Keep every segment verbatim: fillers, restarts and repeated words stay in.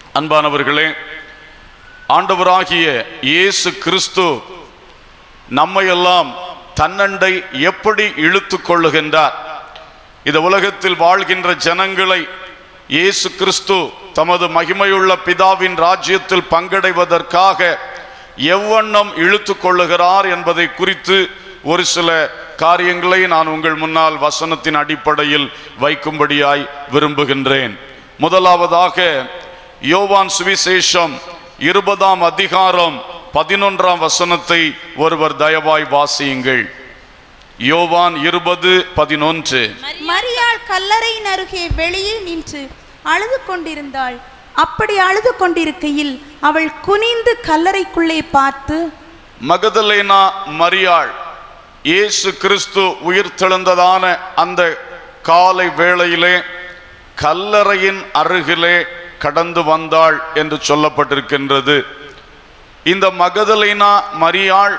அன்பானவர்களே, ஆண்டவராகிய இயேசு கிறிஸ்து நம்மையெல்லாம் தன்னண்டை எப்படி இழுத்து கொள்ளுகின்றார்? இந்த உலகத்தில் வாழ்கின்ற ஜனங்களை இயேசு கிறிஸ்து தமது மகிமையுள்ள பிதாவின் ராஜ்யத்தில் பங்கடைவதற்காக எவ்வண்ணம் இழுத்து கொள்ளுகிறார் என்பதை குறித்து ஒரு சில காரியங்களை நான் உங்கள் முன்னால் வசனத்தின் அடிப்படையில் வைக்கும்படியாய் விரும்புகின்றேன். முதலாவதாக யோவான் சுவிசேஷம் இருபதாம் அதிகாரம் பதினொன்றாம் வசனத்தை ஒருவர் தயவாய் வாசியுங்கள். யோவான் இருபது பதினொன்று. மரியாள் கல்லறையின் அருகே வெளியே நின்று அழுது கொண்டிருந்தாள். அப்படி அழுது கொண்டிருக்கையில் அவள் குனிந்து கல்லறைக்குள்ளே பார்த்து, மகதலேனா மரியாள் இயேசு கிறிஸ்து உயிர் தெழுந்ததான அந்த காலை வேளையிலே கல்லறையின் அருகிலே கடந்து வந்தாள் என்று சொல்லப்பட்டிருக்கின்றது. இந்த மகதலேனா மரியாள்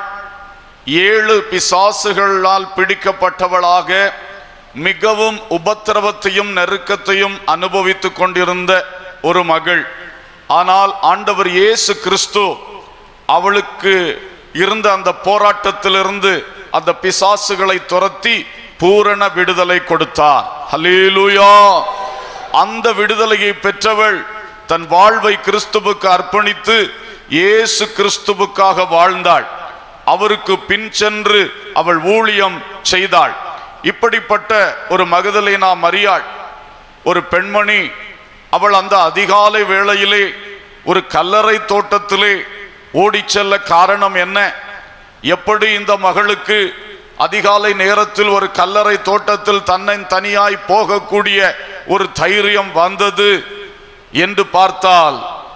ஏழு பிசாசுகளால் பிடிக்கப்பட்டவளாக மிகவும் உபத்திரவத்தையும் நெருக்கத்தையும் அனுபவித்துக் கொண்டிருந்த ஒரு மகள். ஆனால் ஆண்டவர் இயேசு கிறிஸ்து அவளுக்கு இருந்த அந்த போராட்டத்திலிருந்து அந்த பிசாசுகளை துரத்தி பூரண விடுதலை கொடுத்தார். ஹல்லேலூயா! அந்த விடுதலையை பெற்றவள் தன் வாழ்வை கிறிஸ்துவுக்கு அர்ப்பணித்து இயேசு கிறிஸ்துவுக்காக வாழ்ந்தாள். அவருக்கு பின் சென்று அவள் ஊழியம் செய்தாள். இப்படிப்பட்ட ஒரு மகதலேனா மரியாள், ஒரு பெண்மணி, அவள் அந்த அதிகாலை வேளையிலே ஒரு கல்லறை தோட்டத்திலே ஓடி செல்ல காரணம் என்ன? எப்படி இந்த மகளுக்கு அதிகாலை நேரத்தில் ஒரு கல்லறை தோட்டத்தில் தன்னை தனியாய் போகக்கூடிய ஒரு தைரியம் வந்தது என்று பார்த்தால்,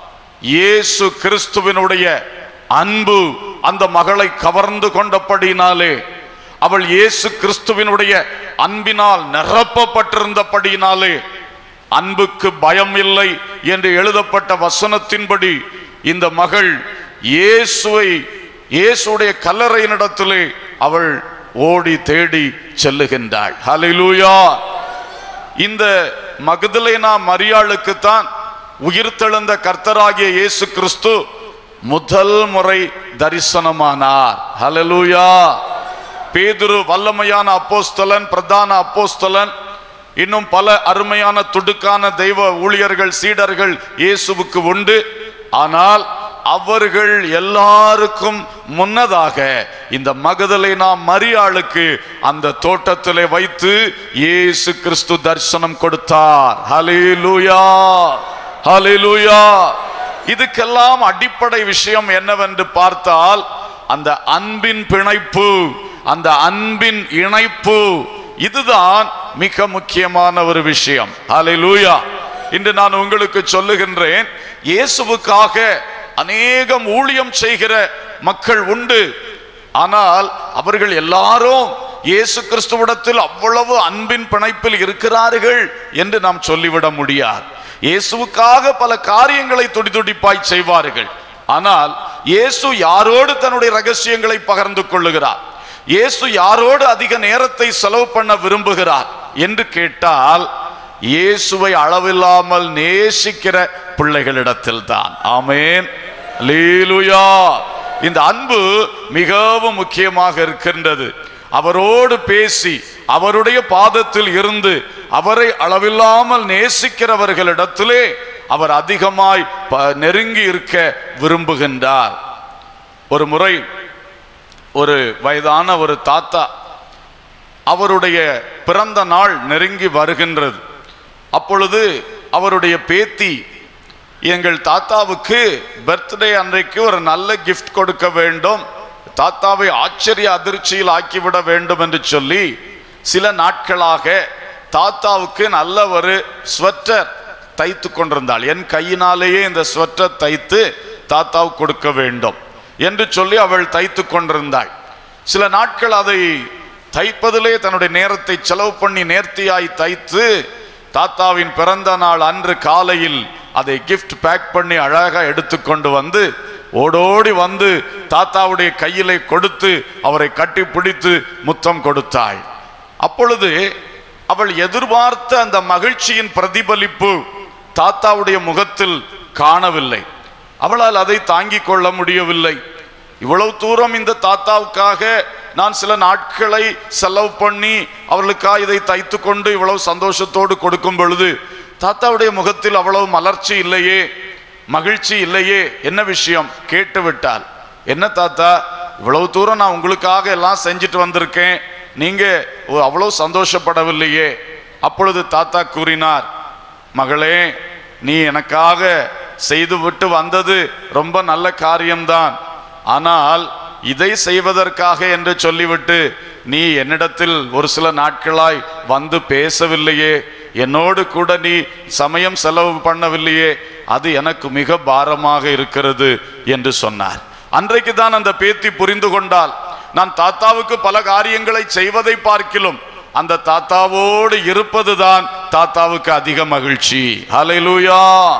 இயேசு கிறிஸ்துவினுடைய அன்பு அந்த மகளை கவர்ந்து கொண்டபடியினாலே, அவள் இயேசு கிறிஸ்துவினுடைய அன்பினால் நிரப்பப்பட்டிருந்தபடியினாலே, அன்புக்கு பயம் இல்லை என்று எழுதப்பட்ட வசனத்தின்படி இந்த மகள் இயேசுவை இயேசுடைய கல்லறையினிடத்திலே அவள் ஓடி தேடி செல்லுகின்றாள். ஹல்லேலூயா! இந்த மகதலேனா மரியாளுக்குத்தான் உயிர்த்தெழுந்த கர்த்தராகிய இயேசு கிறிஸ்து முதல் முறை தரிசனமானார். ஹல்லேலூயா! பேதுரு வல்லமையான அப்போஸ்தலன், பிரதான அப்போஸ்தலன், இன்னும் பல அருமையான துடுக்கான தெய்வ ஊழியர்கள், சீடர்கள் இயேசுவுக்கு உண்டு. ஆனால் அவர்கள் எல்லாருக்கும் முன்னதாக இந்த மகதலேனா மரியாளுக்கு அந்த தோட்டத்திலே வைத்து இயேசு கிறிஸ்து தரிசனம் கொடுத்தார். ஹல்லேலூயா! ஹல்லேலூயா! இதுக்கெல்லாம் அடிப்படை விஷயம் என்னவென்று பார்த்தால், அந்த அன்பின் பிணைப்பு, அந்த அன்பின் இணைப்பு, இதுதான் மிக முக்கியமான ஒரு விஷயம். ஹல்லேலூயா! இன்று நான் உங்களுக்கு சொல்லுகின்றேன், இயேசுவுக்காக அநேகம் ஊழியம் செய்கிற மக்கள் உண்டு. ஆனால் அவர்கள் எல்லாரும் இயேசு கிறிஸ்துவிடத்தில் அவ்வளவு அன்பின் பிணைப்பில் இருக்கிறார்கள் என்று நாம் சொல்லிவிட முடியாது. இயேசுவுக்காக பல காரியங்களை துடி துடிப்பாய் செய்வார்கள். ஆனால் இயேசு யாரோடு தன்னுடைய ரகசியங்களை பகிர்ந்து கொள்ளுகிறார், இயேசு யாரோடு அதிக நேரத்தை செலவு பண்ண விரும்புகிறார் என்று கேட்டால், இயேசுவை அளவில்லாமல் நேசிக்கிற பிள்ளைகளிடத்தில் தான். ஆமென், அல்லேலூயா! இந்த அன்பு மிகவும் முக்கியமாக இருக்கின்றது. அவரோடு பேசி அவருடைய பாதத்தில் இருந்து அவரை அளவில்லாமல் நேசிக்கிறவர்களிடத்திலே அவர் அதிகமாய் நெருங்கி இருக்க விரும்புகின்றார். ஒரு முறை ஒரு வயதான ஒரு தாத்தா, அவருடைய பிறந்த நாள் நெருங்கி வருகின்றது. அப்பொழுது அவருடைய பேத்தி, எங்கள் தாத்தாவுக்கு பர்த்டே அன்றைக்கு ஒரு நல்ல கிஃப்ட் கொடுக்க வேண்டும், தாத்தாவை ஆச்சரிய அதிர்ச்சியில் ஆக்கிவிட வேண்டும் என்று சொல்லி சில நாட்களாக தாத்தாவுக்கு நல்ல ஒரு ஸ்வெட்டர் தைத்து கொண்டிருந்தாள். என் கையினாலேயே இந்த ஸ்வெட்டர் தைத்து தாத்தாவுக்கு கொடுக்க வேண்டும் என்று சொல்லி அவள் தைத்து கொண்டிருந்தாள். சில நாட்கள் அதை தைப்பதிலே தன்னுடைய நேரத்தை செலவு பண்ணி நேர்த்தியாய் தைத்து தாத்தாவின் பிறந்த நாள் அன்று காலையில் அதை கிஃப்ட் பேக் பண்ணி அழகாக எடுத்துக்கொண்டு வந்து ஓடோடி வந்து தாத்தாவுடைய கையிலே கொடுத்து அவரை கட்டி பிடித்து முத்தம் கொடுத்தாள். அப்பொழுது அவள் எதிர்பார்த்த அந்த மகிழ்ச்சியின் பிரதிபலிப்பு தாத்தாவுடைய முகத்தில் காணவில்லை. அவளால் அதை தாங்கிக் கொள்ள முடியவில்லை. இவ்வளவு தூரம் இந்த தாத்தாவுக்காக நான் சில நாட்களை செலவு பண்ணி அவர்களுக்காக இதை தைத்து கொண்டு இவ்வளவு சந்தோஷத்தோடு கொடுக்கும் பொழுது தாத்தாவுடைய முகத்தில் அவ்வளவு மலர்ச்சி இல்லையே, மகிழ்ச்சி இல்லையே. என்ன விஷயம் கேட்டு விட்டால், என்ன தாத்தா, இவ்வளவு தூரம் நான் உங்களுக்காக எல்லாம் செஞ்சுட்டு வந்திருக்கேன், நீங்க அவ்வளவு சந்தோஷப்படவில்லையே. அப்பொழுது தாத்தா கூறினார், மகளே, நீ எனக்காக செய்து விட்டு வந்தது ரொம்ப நல்ல காரியம்தான். ஆனால் இதை செய்வதற்காக என்று சொல்லிவிட்டு நீ என்னிடத்தில் ஒரு சில நாட்களாய் வந்து பேசவில்லையே, என்னோடு கூட நீ சமயம் செலவு பண்ணவில்லையே, அது எனக்கு மிக பாரமாக இருக்கிறது என்று சொன்னார். அன்றைக்கு தான் அந்த பேத்தி புரிந்து கொண்டால், நான் தாத்தாவுக்கு பல காரியங்களை செய்வதை பார்க்கிலும் அந்த தாத்தாவோடு இருப்பதுதான் தாத்தாவுக்கு அதிக மகிழ்ச்சி. ஹல்லேலூயா.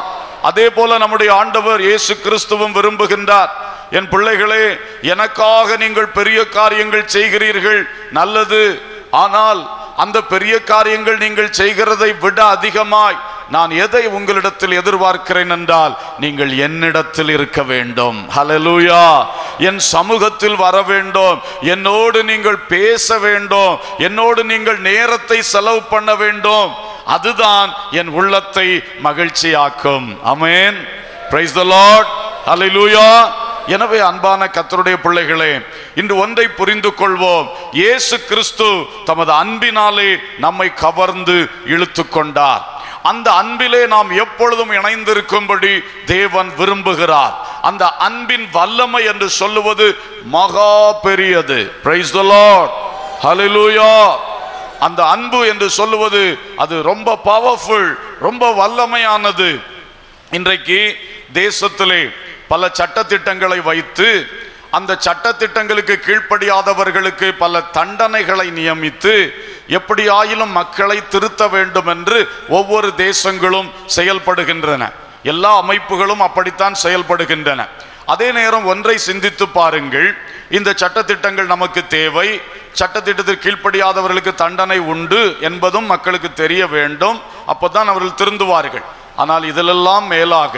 அதே போல நம்முடைய ஆண்டவர் இயேசு கிறிஸ்துவும் விரும்புகின்றார், என் பிள்ளைகளே, எனக்காக நீங்கள் பெரிய காரியங்கள் செய்கிறீர்கள், நல்லது. ஆனால் அந்த பெரிய காரியங்கள் நீங்கள் செய்கிறதை விட அதிகமாய் நான் எதை உங்களிடத்தில் எதிர்பார்க்கிறேன் என்றால், நீங்கள் என்னிடத்தில் இருக்க வேண்டும். ஹல்லேலூயா. என் சமூகத்தில் வர வேண்டும், என்னோடு நீங்கள் பேச வேண்டும், என்னோடு நீங்கள் நேரத்தை செலவு பண்ண வேண்டும். அதுதான் என் உள்ளத்தை மகிழ்ச்சியாக்கும். ஆமென். Praise the Lord. ஹல்லேலூயா. எனவே அன்பான கர்த்தருடைய பிள்ளைகளே, இன்று ஒன்றை புரிந்து கொள்வோம். இயேசு கிறிஸ்து தமது அன்பினாலே நம்மை கவர்ந்து இழுத்து கொண்டார். அந்த அன்பிலே நாம் எப்பொழுதும் இணைந்திருக்கும்படி தேவன் விரும்புகிறார். அந்த அன்பின் வல்லமை என்று சொல்லுவது மகா பெரியது. Praise the Lord. ஹல்லேலூயா. அந்த அன்பு என்று சொல்லுவது அது ரொம்ப பவர்ஃபுல், ரொம்ப வல்லமையானது. இன்றைக்கு தேசத்திலே பல சட்டத்திட்டங்களை வைத்து அந்த சட்டத்திட்டங்களுக்கு கீழ்ப்படியாதவர்களுக்கு பல தண்டனைகளை நியமித்து எப்படியாயிலும் மக்களை திருத்த வேண்டும் என்று ஒவ்வொரு தேசங்களும் செயல்படுகின்றன. எல்லா அமைப்புகளும் அப்படித்தான் செயல்படுகின்றன. அதே நேரம் ஒன்றை சிந்தித்து பாருங்கள், இந்த சட்டத்திட்டங்கள் நமக்கு தேவை, சட்டத்திட்டத்திற்கு கீழ்ப்படியாதவர்களுக்கு தண்டனை உண்டு என்பதும் மக்களுக்கு தெரிய வேண்டும், அப்பதான் அவர்கள் திருந்துவார்கள். ஆனால் இதிலெல்லாம் மேலாக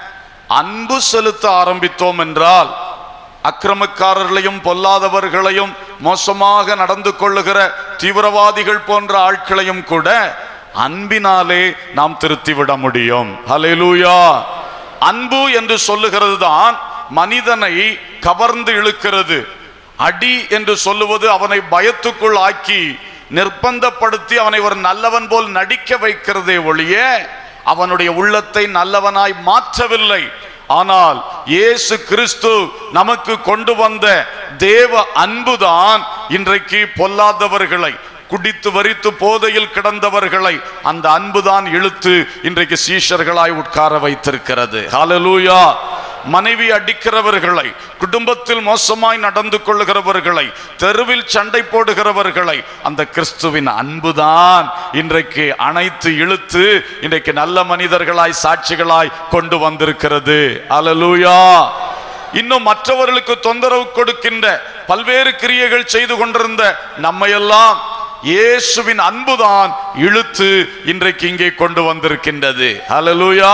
அன்பு செலுத்த ஆரம்பித்தோம் என்றால் அக்கிரமக்காரர்களையும் பொல்லாதவர்களையும் மோசமாக நடந்து கொள்ளுகிற தீவிரவாதிகள் போன்ற ஆட்களையும் கூட அன்பினாலே நாம் திருத்திவிட முடியும். ஹல்லேலூயா. அன்பு என்று சொல்லுகிறது தான் மனிதனை கவர்ந்து இழுக்கிறது. அடி என்று சொல்லுவது அவனை பயத்துக்குள் ஆக்கி நிர்பந்தப்படுத்தி அவனை ஒரு நல்லவன் போல் நடிக்க வைக்கிறதே ஒழிய அவனுடைய உள்ளத்தை நல்லவனாய் மாற்றவில்லை. ஆனால் இயேசு கிறிஸ்து நமக்கு கொண்டு வந்த தேவ அன்புதான் இன்றைக்கு பொல்லாதவர்களை, குடித்து வரித்து போதையில் கிடந்தவர்களை அந்த அன்புதான் இழுத்து இன்றைக்கு சீஷர்களாய் உட்கார வைத்திருக்கிறது. ஹல்லேலூயா. மனைவி அடிக்கிறவர்களை, குடும்பத்தில் மோசமாய் நடந்து கொள்ளுகிறவர்களை, தெருவில் சண்டை போடுகிறவர்களை அந்த கிறிஸ்துவின் அன்புதான் இன்றைக்கு அணைத்து இழுத்து இன்றைக்கு நல்ல மனிதர்களாய் சாட்சிகளாய் கொண்டு வந்திருக்கிறது. ஹல்லேலூயா. இன்னும் மற்றவர்களுக்கு தொந்தரவு கொடுக்கின்ற பல்வேறு கிரியைகள் செய்து கொண்டிருந்த நம்மையெல்லாம் இயேசுவின் அன்புதான் இழுத்து இன்றைக்கு இங்கே கொண்டு வந்திருக்கின்றது. ஹல்லேலூயா.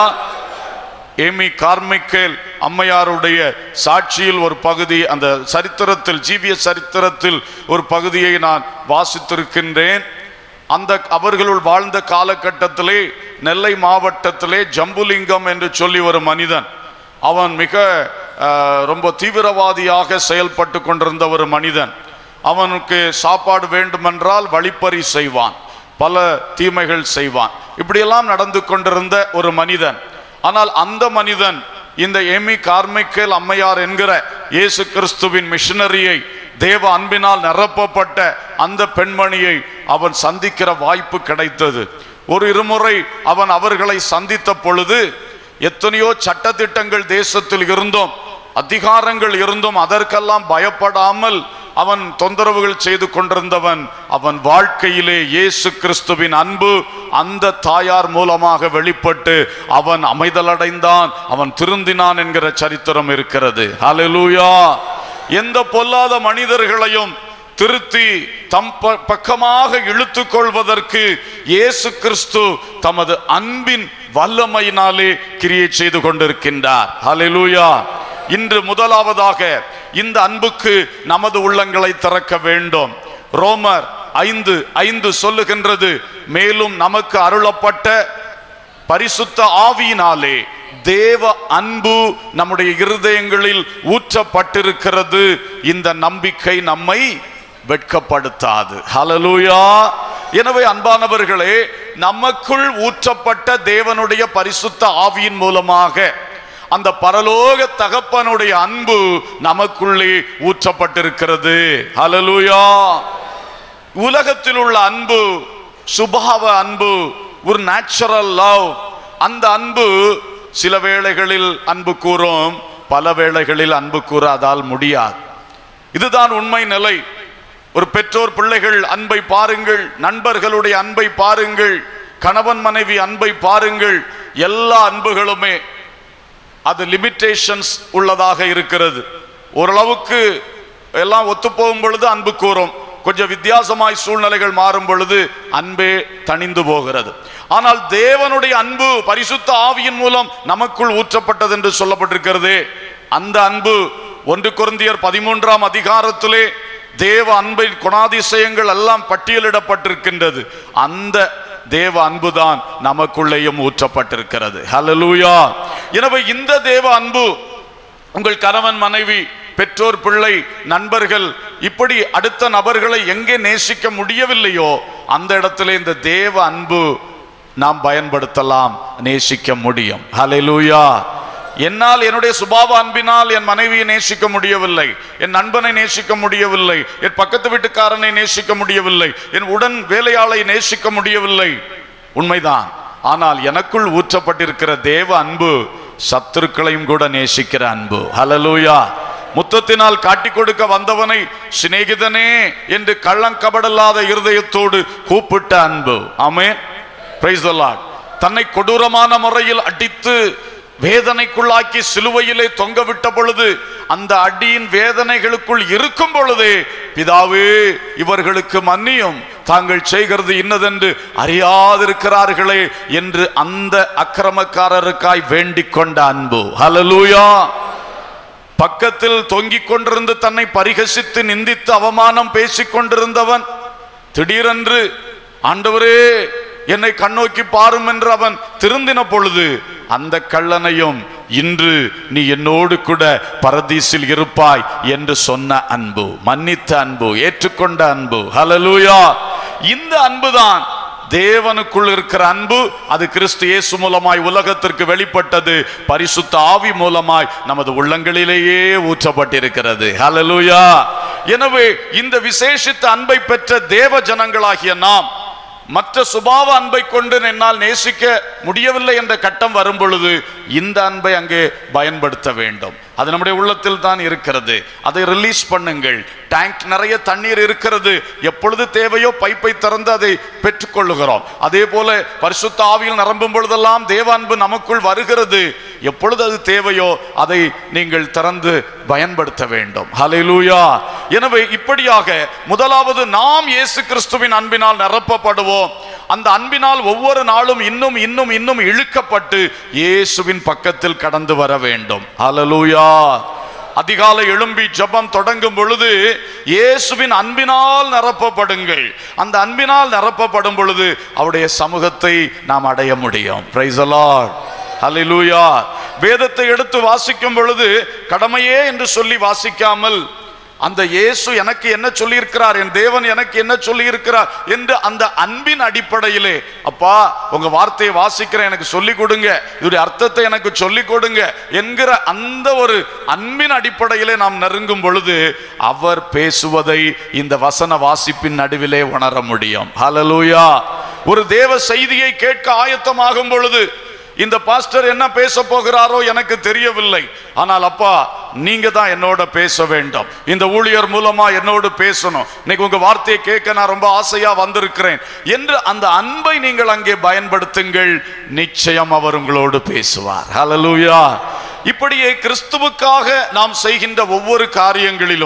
ஏமி கார்மைக்கேல் அம்மையாருடைய சாட்சியில் ஒரு பகுதி, அந்த சரித்திரத்தில், ஜீவிய சரித்திரத்தில் ஒரு பகுதியை நான் வாசித்திருக்கின்றேன். அந்த அவர்களுள் வாழ்ந்த காலகட்டத்திலே நெல்லை மாவட்டத்திலே ஜம்புலிங்கம் என்று சொல்லி ஒரு மனிதன், அவன் மிக ரொம்ப தீவிரவாதியாக செயல்பட்டு கொண்டிருந்த ஒரு மனிதன். அவனுக்கு சாப்பாடு வேண்டுமென்றால் வழிப்பறி செய்வான், பல தீமைகள் செய்வான், இப்படியெல்லாம் நடந்து கொண்டிருந்த ஒரு மனிதன். ஆனால் அந்த மனிதன் இந்த ஏமி கார்மைக்கேல் அம்மையார் என்கிற இயேசு கிறிஸ்துவின் மிஷனரியை, தேவ அன்பினால் நிரப்பப்பட்ட அந்த பெண்மணியை அவன் சந்திக்கிற வாய்ப்பு கிடைத்தது. ஒரு இருமுறை அவன் அவர்களை சந்தித்த பொழுது எத்தனையோ சட்டத்திட்டங்கள் தேசத்தில் இருந்தும் அதிகாரங்கள் இருந்தும் அதற்கெல்லாம் பயப்படாமல் அவன் தொந்தரவுகள் செய்து கொண்டிருந்தவன். அவன் வாழ்க்கையிலே இயேசு கிறிஸ்துவின் அன்பு அந்த தாயார் மூலமாக வெளிப்பட்டு அவன் அமைதலடைந்தான், அவன் திருந்தினான் என்கிற சரித்திரம் இருக்கிறது. ஹல்லேலூயா. எந்த பொல்லாத மனிதர்களையும் திருத்தி தம் பக்கமாக இழுத்து கொள்வதற்கு இயேசு கிறிஸ்து தமது அன்பின் வல்லமையினாலே கிரியை செய்து கொண்டிருக்கின்றார். ஹல்லேலூயா. இன்று முதலாவதாக இந்த அன்புக்கு நமது உள்ளங்களை திறக்க வேண்டும். ரோமர் ஐந்து ஐந்து சொல்லுகின்றது, மேலும் நமக்கு அருளப்பட்ட பரிசுத்த ஆவியினாலே தேவ அன்பு நம்முடைய இருதயங்களில் ஊற்றப்பட்டிருக்கிறது. இந்த நம்பிக்கை நம்மை வெட்கப்படுத்தாது. ஹல்லேலூயா. எனவே அன்பானவர்களே, நமக்குள் ஊற்றப்பட்ட தேவனுடைய பரிசுத்த ஆவியின் மூலமாக அந்த பரலோக தகப்பனுடைய அன்பு நமக்குள்ளே ஊற்றப்பட்டிருக்கிறது. ஹல்லேலூயா. உலகத்தில் உள்ள அன்பு சுபாவ அன்பு, ஒரு நேச்சுரல் லவ். அந்த அன்பு சில வேளைகளில் அன்பு கூறும், பல வேளைகளில் அன்பு கூறாதால் முடியாது. இதுதான் உண்மை நிலை. ஒரு பெற்றோர் பிள்ளைகள் அன்பை பாருங்கள், நண்பர்களுடைய அன்பை பாருங்கள், கணவன் மனைவி அன்பை பாருங்கள். எல்லா அன்புகளுமே அது லிமிட்டேஷன்ஸ் உள்ளதாக இருக்கிறது. ஓரளவுக்கு எல்லாம் ஒத்து போகும் பொழுது அன்பு கூறும், கொஞ்சம் வித்தியாசமாய் சூழ்நிலைகள் மாறும் பொழுது அன்பே தணிந்து போகிறது. ஆனால் தேவனுடைய அன்பு பரிசுத்த ஆவியின் மூலம் நமக்குள் ஊற்றப்பட்டது என்று சொல்லப்பட்டிருக்கிறது. அந்த அன்பு ஒன்று கொரிந்தியர் பதிமூன்றாம் அதிகாரத்திலே தேவ அன்பின் குணாதிசயங்கள் எல்லாம் பட்டியலிடப்பட்டிருக்கின்றது. அந்த தேவ அன்புதான் நமக்குள்ளேயும் ஊற்றப்பட்டிருக்கிறது. ஹல்லேலூயா. எனவே இந்த தேவ அன்பு உங்கள் கணவன் மனைவி, பெற்றோர் பிள்ளை, நண்பர்கள், இப்படி அடுத்த நபர்களை எங்கே நேசிக்க முடியவில்லையோ அந்த இடத்துல இந்த தேவ அன்பு நாம் பயன்படுத்தலாம், நேசிக்க முடியும். ஹல்லேலூயா. என்னால் என்னுடைய சுபாவ அன்பினால் என் மனைவியை நேசிக்க முடியவில்லை, என் நண்பனை நேசிக்க முடியவில்லை, என் பக்கத்து வீட்டுக்காரனை நேசிக்க முடியவில்லை, என் உடன் வேலையாளை நேசிக்க முடியவில்லை. உண்மைதான். ஆனால் எனக்குள் ஊற்றப்பட்டிருக்கிற தேவ அன்பு சத்துருக்களையும் கூட நேசிக்கிற அன்பு. ஹல்லேலூயா. முத்தத்தினால் காட்டி கொடுக்க வந்தவனை சிநேகிதனே என்று கள்ளங்கபடல்லாத இருதயத்தோடு கூப்பிட்ட அன்பு. ஆமென். Praise the Lord. தன்னை கொடூரமான முறையில் அடித்து வேதனைக்குள்ளாக்கி சிலுவையிலே தொங்க விட்ட பொழுது அந்த அடியின் வேதனைகளுக்குள் இருக்கும் பொழுதே, பிதாவே இவர்களுக்கு மன்னியும், தாங்கள் செய்கிறது இன்னதென்று அறியாதிருக்கிறார்களே என்று அந்த அக்கிரமக்காரருக்காய் வேண்டிக் கொண்ட அன்பு. ஹல்லேலூயா. பக்கத்தில் தொங்கிக் கொண்டிருந்து தன்னை பரிகசித்து நிந்தித்து அவமானம் பேசிக் கொண்டிருந்தவன் திடீரென்று ஆண்டவரே என்னை கண்ணோக்கி பாரும் என்று அவன் திருந்தின பொழுது அந்த கள்ளனையும் இன்று நீ என்னோடு கூட பரதீசில் இருப்பாய் என்று சொன்ன அன்பு, மன்னித்த அன்பு, ஏற்றுக்கொண்ட அன்பு. ஹல்லேலூயா. இந்த அன்புதான் தேவனுக்குள் இருக்கிற அன்பு. அது கிறிஸ்து இயேசு மூலமாய் உலகத்திற்கு வெளிப்பட்டது, பரிசுத்த ஆவி மூலமாய் நமது உள்ளங்களிலேயே ஊற்றப்பட்டிருக்கிறது. ஹல்லேலூயா. எனவே இந்த விசேஷித்த அன்பை பெற்ற தேவ ஜனங்களாகிய நாம் மற்ற சுபாவ அன்பை கொண்டு என்னால் நேசிக்க முடியவில்லை என்ற கட்டம் வரும் பொழுது இந்த அன்பை அங்கே பயன்படுத்த வேண்டும். அது நம்முடைய உள்ளத்தில் தான் இருக்கிறது. அதை ரிலீஸ் பண்ணுங்கள். டேங்க் நிறைய தண்ணீர் இருக்கிறது, எப்பொழுது தேவையோ பைப்பை திறந்து அதை பெற்றுக்கொள்ளுகிறோம். அதே போல பரிசுத்த ஆவியில் நிரம்பும் பொழுதெல்லாம் தேவ அன்பு நமக்குள் வருகிறது. எப்பொழுது அது தேவையோ அதை நீங்கள் திறந்து பயன்படுத்த வேண்டும். ஹல்லேலூயா. எனவே இப்படியாக முதலாவது நாம் இயேசு கிறிஸ்துவின் அன்பினால் நிரப்பப்படுவோம். அந்த அன்பினால் ஒவ்வொரு நாளும் இன்னும் இன்னும் இன்னும் இழுக்கப்பட்டு இயேசுவின் பக்கத்தில் கடந்து வர வேண்டும். ஹல்லேலூயா. அதிகாலை எழும்பி ஜெபம் தொடங்கும் பொழுது இயேசுவின் அன்பினால் நிரப்பப்படுங்கள். அந்த அன்பினால் நிரப்பப்படும் பொழுது அவருடைய சமூகத்தை நாம் அடைய முடியும். Praise the Lord. ஹல்லேலூயா. வேதத்தை எடுத்து வாசிக்கும் பொழுது கடமையே என்று சொல்லி வாசிக்காமல் அந்த இயேசு எனக்கு என்ன சொல்லி இருக்கிறார், என் தேவன் எனக்கு என்ன சொல்லி இருக்கிறார் என்று அந்த அன்பின் அடிப்படையிலே, அப்பா உங்க வார்த்தையை வாசிக்கிறேன், எனக்கு சொல்லிக் கொடுங்க, இதோட அர்த்தத்தை எனக்கு சொல்லிக் கொடுங்க என்கிற அந்த ஒரு அன்பின் அடிப்படையிலே நாம் நெருங்கும் பொழுது அவர் பேசுவதை இந்த வசன வாசிப்பின் நடுவிலே உணர முடியும். ஹல்லேலூயா. ஒரு தேவ செய்தியை கேட்க ஆயத்தமாகும் பொழுது இந்த பாஸ்டர் என்ன பேச போகிறாரோ எனக்கு தெரியவில்லை, ஆனால் அப்பா நீங்க தான் என்னோட பேச வேண்டும், இந்த ஊழியர் மூலமா என்னோடு பேசணும், இன்னைக்கு உங்க வார்த்தையை கேட்க நான் ரொம்ப ஆசையா வந்திருக்கிறேன் என்று அந்த அன்பை நீங்கள் அங்கே பயன்படுத்துங்கள். நிச்சயம் அவர் உங்களோடு பேசுவார். ஹல்லேலூயா. இப்படியே கிறிஸ்துவுக்காக நாம் செய்கின்ற ஒவ்வொரு காரியங்களிலும்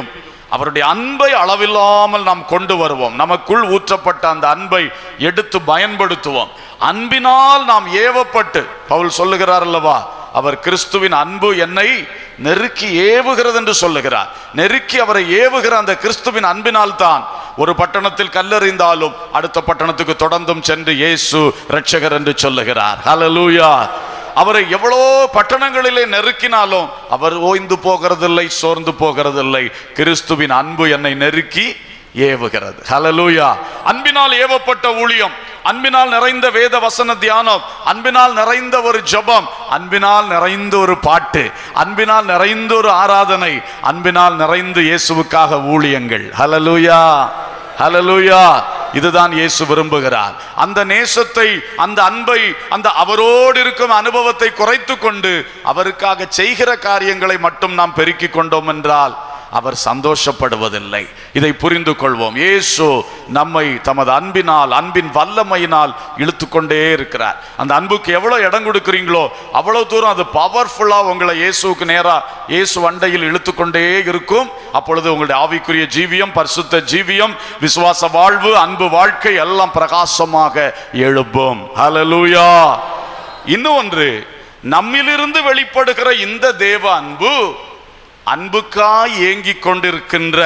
அவருடைய அன்பை அளவில்லாமல் நாம் கொண்டு வருவோம். நமக்குள் ஊற்றப்பட்ட அந்த அன்பை எடுத்து பயன்படுத்துவோம். அன்பினால் நாம் ஏவப்பட்டு, பவுல் சொல்லுகிறார் அல்லவா, அவர் கிறிஸ்துவின் அன்பு என்னை நெருக்கி ஏவுகிறது என்று சொல்லுகிறார். நெருக்கி அவரை ஏவுகிற அந்த கிறிஸ்துவின் அன்பினால் தான் ஒரு பட்டணத்தில் கல்லெறிந்தாலும் அடுத்த பட்டணத்துக்கு தொடர்ந்தும் சென்று இயேசு இரட்சகர் என்று சொல்லுகிறார். ஹல்லேலூயா. அவரை எவ்வளோ பட்டணங்களிலே நெருக்கினாலும் அவர் ஓய்ந்து போகிறதில்லை, சோர்ந்து போகிறதில்லை. கிறிஸ்துவின் அன்பு என்னை நெருக்கி ஏவுகிறது. ஹல்லேலூயா. அன்பினால் ஏவப்பட்ட ஊழியம், அன்பினால் நிறைந்த வேத வசன தியானம், அன்பினால் நிறைந்த ஒரு ஜெபம், அன்பினால் நிறைந்த ஒரு பாட்டு, அன்பினால் நிறைந்த ஒரு ஆராதனை, அன்பினால் நிறைந்து இயேசுவுக்காக ஊழியங்கள். ஹல்லேலூயா, ஹல்லேலூயா. இதுதான் இயேசு விரும்புகிறார். அந்த நேசத்தை, அந்த அன்பை, அந்த அவரோடு இருக்கும் அனுபவத்தை குறைத்து கொண்டு அவருக்காக செய்கிற காரியங்களை மட்டும் நாம் பெருக்கிக் கொண்டோம் என்றால் அவர் சந்தோஷப்படுவதில்லை. இதை புரிந்து கொள்வோம். இயேசு நம்மை தமது அன்பினால், அன்பின் வல்லமையினால் இழுத்து கொண்டே இருக்கிறார். அந்த அன்புக்கு எவ்வளவு இடம் கொடுக்கிறீங்களோ அவ்வளவு தூரம் அது பவர்ஃபுல்லா உங்களை இயேசுவுக்கு நேரா, இயேசு அண்டையில் இழுத்து கொண்டே இருக்கும். அப்பொழுது உங்களுடைய ஆவிக்குரிய ஜீவியம், பரிசுத்த ஜீவியம், விசுவாச வாழ்வு, அன்பு வாழ்க்கை எல்லாம் பிரகாசமாக எழும்பும். ஹல்லேலூயா. இன்னும் ஒன்று, நம்மிலிருந்து வெளிப்படுகிற இந்த தேவ அன்பு அன்புக்காய் ஏங்கிக் கொண்டிருக்கின்ற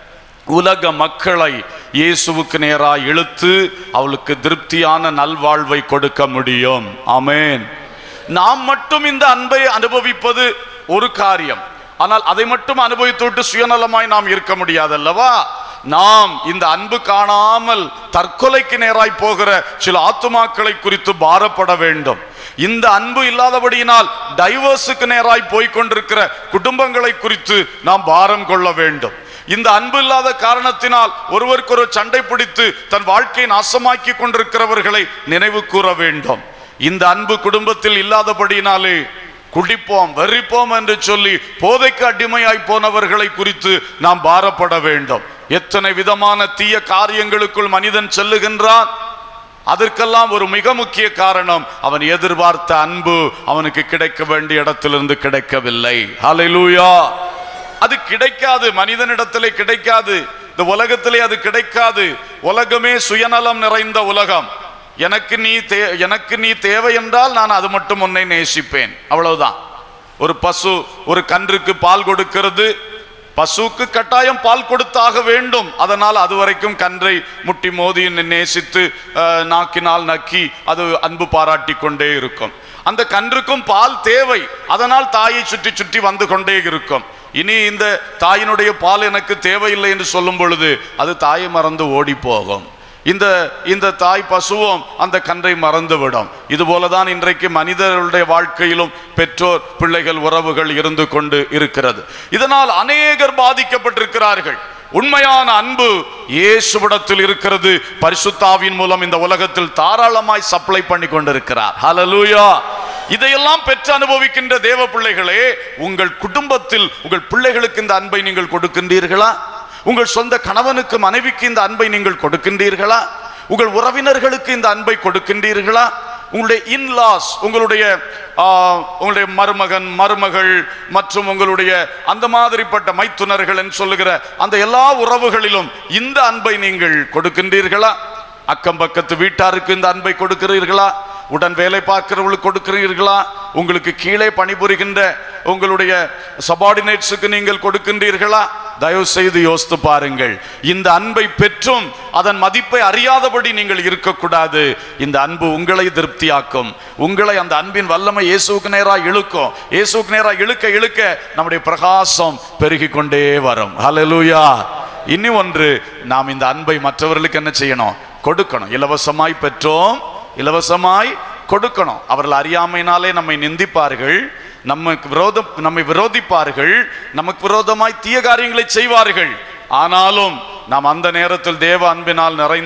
உலக மக்களை இயேசுவுக்கு நேராக இழுத்து அவளுக்கு திருப்தியான நல்வாழ்வை கொடுக்க முடியும். ஆமென். நாம் மட்டும் இந்த அன்பை அனுபவிப்பது ஒரு காரியம். ஆனால் அதை மட்டும் அனுபவித்துவிட்டு சுயநலமாய் நாம் இருக்க முடியாதல்லவா? நாம் இந்த அன்பு காணாமல் தற்கொலைக்கு நேராய் போகிற சில ஆத்துமாக்களை குறித்து பாரப்பட வேண்டும். இந்த அன்பு இல்லாதபடியினால் டைவர்ஸுக்கு நேராய் போய்கொண்டிருக்கிற குடும்பங்களை குறித்து நாம் பாரம் கொள்ள வேண்டும். இந்த அன்பு இல்லாத காரணத்தினால் ஒருவருக்கொரு சண்டை பிடித்து தன் வாழ்க்கையை நாசமாக்கி கொண்டிருக்கிறவர்களை நினைவு கூற வேண்டும். இந்த அன்பு குடும்பத்தில் இல்லாதபடியினாலே குடிப்போம், வெறிப்போம் என்று சொல்லி போதைக்கு அடிமையாய் போனவர்களை குறித்து நாம் பாரப்பட வேண்டும். எத்தனை விதமான தீய காரியங்களுக்குள் மனிதன் செல்லுகின்றான். அதற்கெல்லாம் ஒரு மிக முக்கிய காரணம், அவன் எதிர்பார்த்த அன்பு அவனுக்கு கிடைக்க வேண்டிய இடத்திலிருந்து கிடைக்கவில்லை. ஹல்லேலூயா. அது கிடைக்காது, மனிதனிடத்திலே கிடைக்காது, இந்த உலகத்திலே அது கிடைக்காது. உலகமே சுயநலம் நிறைந்த உலகம். எனக்கு நீ தே எனக்கு நீ தேவை என்றால் நான் அது மட்டும் உன்னை நேசிப்பேன், அவ்வளவுதான். ஒரு பசு ஒரு கன்றுக்கு பால் கொடுக்கிறது. பசுக்கு கட்டாயம் பால் கொடுத்தாக வேண்டும். அதனால் அது வரைக்கும் கன்றை முட்டி மோதி நேசித்து நாக்கினால் நக்கி அது அன்பு பாராட்டி கொண்டே இருக்கும். அந்த கன்றுக்கும் பால் தேவை. அதனால் தாயை சுற்றி சுற்றி வந்து கொண்டே இருக்கும். இனி இந்த தாயினுடைய பால் எனக்கு தேவையில்லை என்று சொல்லும் பொழுது அது தாயை மறந்து ஓடி போகும். இந்த இந்த தாய் பசுவும் அந்த கன்றை மறந்துவிடும். இதுபோலதான் இன்றைக்கு மனிதர்களுடைய வாழ்க்கையிலும் பெற்றோர் பிள்ளைகள் உறவுகள் இருந்து கொண்டு இருக்கிறது. இதனால் அநேகர் பாதிக்கப்பட்டிருக்கிறார்கள். உண்மையான அன்பு இயேசுவிடத்தில் இருக்கிறது. பரிசுத்தாவின் மூலம் இந்த உலகத்தில் தாராளமாய் சப்ளை பண்ணி கொண்டிருக்கிறார். ஹல்லேலூயா. இதையெல்லாம் பெற்று அனுபவிக்கின்ற தேவ பிள்ளைகளே, உங்கள் குடும்பத்தில் உங்கள் பிள்ளைகளுக்கு இந்த அன்பை நீங்கள் கொடுக்கின்றீர்களா? உங்கள் சொந்த கணவனுக்கு மனைவிக்கு இந்த அன்பை நீங்கள் கொடுக்கின்றீர்களா? உங்கள் உறவினர்களுக்கு இந்த அன்பை கொடுக்கின்றீர்களா? உங்களுடைய இன்லாஸ், உங்களுடைய உங்களுடைய மருமகன் மருமகள் மற்றும் உங்களுடைய அந்த மாதிரிப்பட்ட மைத்துனர்கள் என்று சொல்லுகிற அந்த எல்லா உறவுகளிலும் இந்த அன்பை நீங்கள் கொடுக்கின்றீர்களா? அக்கம் பக்கத்து வீட்டாருக்கு இந்த அன்பை கொடுக்கிறீர்களா? உடன் வேலை பார்க்கிறவர்களுக்கு கொடுக்கிறீர்களா? உங்களுக்கு கீழே பணிபுரிகின்ற உங்களுடைய சபார்டினேட்ஸுக்கு நீங்கள் கொடுக்கின்றீர்களா? தயவு செய்து யோசித்து பாருங்கள். இந்த அன்பை பெற்றும் அதன் மதிப்பை அறியாதபடி நீங்கள் இருக்கக்கூடாது. இந்த அன்பு உங்களை திருப்தியாக்கும். உங்களை அந்த அன்பின் வல்லமை இயேசுவுக்கு நேராக இழுக்கும். இயேசுவுக்கு நேராக இழுக்க இழுக்க நம்முடைய பிரகாசம் பெருகி கொண்டே வரும். ஹல்லேலூயா. இனி ஒன்று, நாம் இந்த அன்பை மற்றவர்களுக்கு என்ன செய்யணும்? கொடுக்கணும். இலவசமாய் பெற்றோம், இலவசமாய் கொடுக்கணும். அவர்கள் அறியாமையினாலே நம்மை நிந்திப்பார்கள், நமக்கு விரோதம் நம்மை விரோதிப்பார்கள், நமக்கு விரோதமாய் தீய காரியங்களை செய்வார்கள். ஆனாலும் நாம் அந்த நேரத்தில் தேவ அன்பினால் நிறைந்து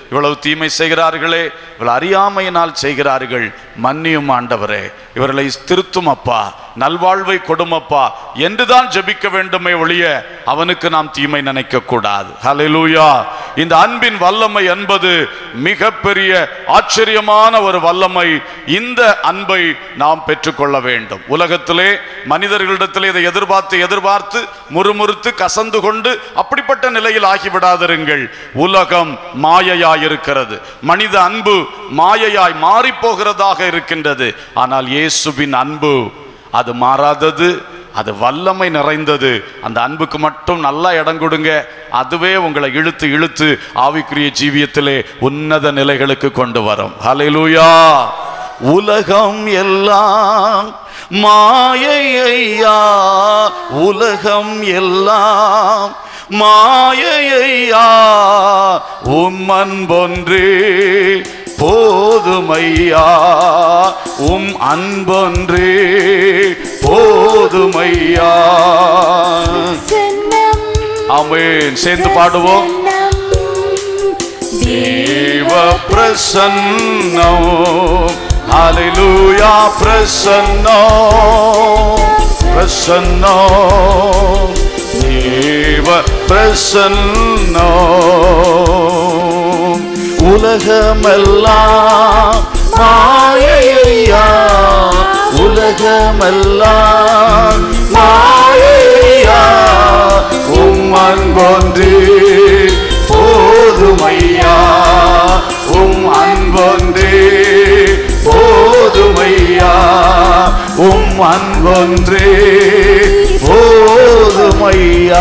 இவ்வளவு தீமை செய்கிறார்களே, இவ்வளவு அறியாமையினால் செய்கிறார்கள், மன்னியும் ஆண்டவரே, இவர்களை திருத்தும் அப்பா, நல்வாழ்வை கொடுமப்பா என்றுதான் ஜெபிக்க வேண்டுமே ஒழிய அவனுக்கு நாம் தீமை நினைக்க கூடாது. ஹல்லேலூயா. இந்த அன்பின் வல்லமை என்பது மிகப்பெரிய ஆச்சரியமான ஒரு வல்லமை. இந்த அன்பை நாம் பெற்றுக்கொள்ள வேண்டும். உலகத்திலே மனிதர்களிடத்திலே இதை எதிர்பார்த்து எதிர்பார்த்து முறுமுறுத்து கசந்து கொண்டு அப்படிப்பட்ட நிலையில் ஆகிவிடாதிருங்கள். உலகம் மாயையாயிருக்கிறது, மனித அன்பு மாயையாய் மாறி போகிறதாக இருக்கின்றது. ஆனால் இயேசுவின் அன்பு அது மாறாதது, அது வல்லமை நிறைந்தது. அந்த அன்புக்கு மட்டும் நல்லா இடம் கொடுங்க, அதுவே உங்களை இழுத்து இழுத்து ஆவிக்குரிய ஜீவியத்திலே உன்னத நிலைகளுக்கு கொண்டு வரும். ஹல்லேலூயா. உலகம் எல்லாம் மாயையா, உலகம் எல்லாம் மாயையா, உம் அன்பொன்றே போதுமையா, உம் அன்பொன்றே போதுமையா. ஆமென். சேர்ந்து பாடுவோம். தேவ பிரசன்னம், ஹல்லேலூயா. பிரசன்னம், பிரசன்னம், தேவ பிரசன்னம். உலகமெல்லாம் மாயையா, உலகமெல்லாம் மாயையா, உம் அன்பொன்றே போதுமையா, உம் அன்பொன்றே போதுமையா, உம் அன்பொன்றே போதுமையா.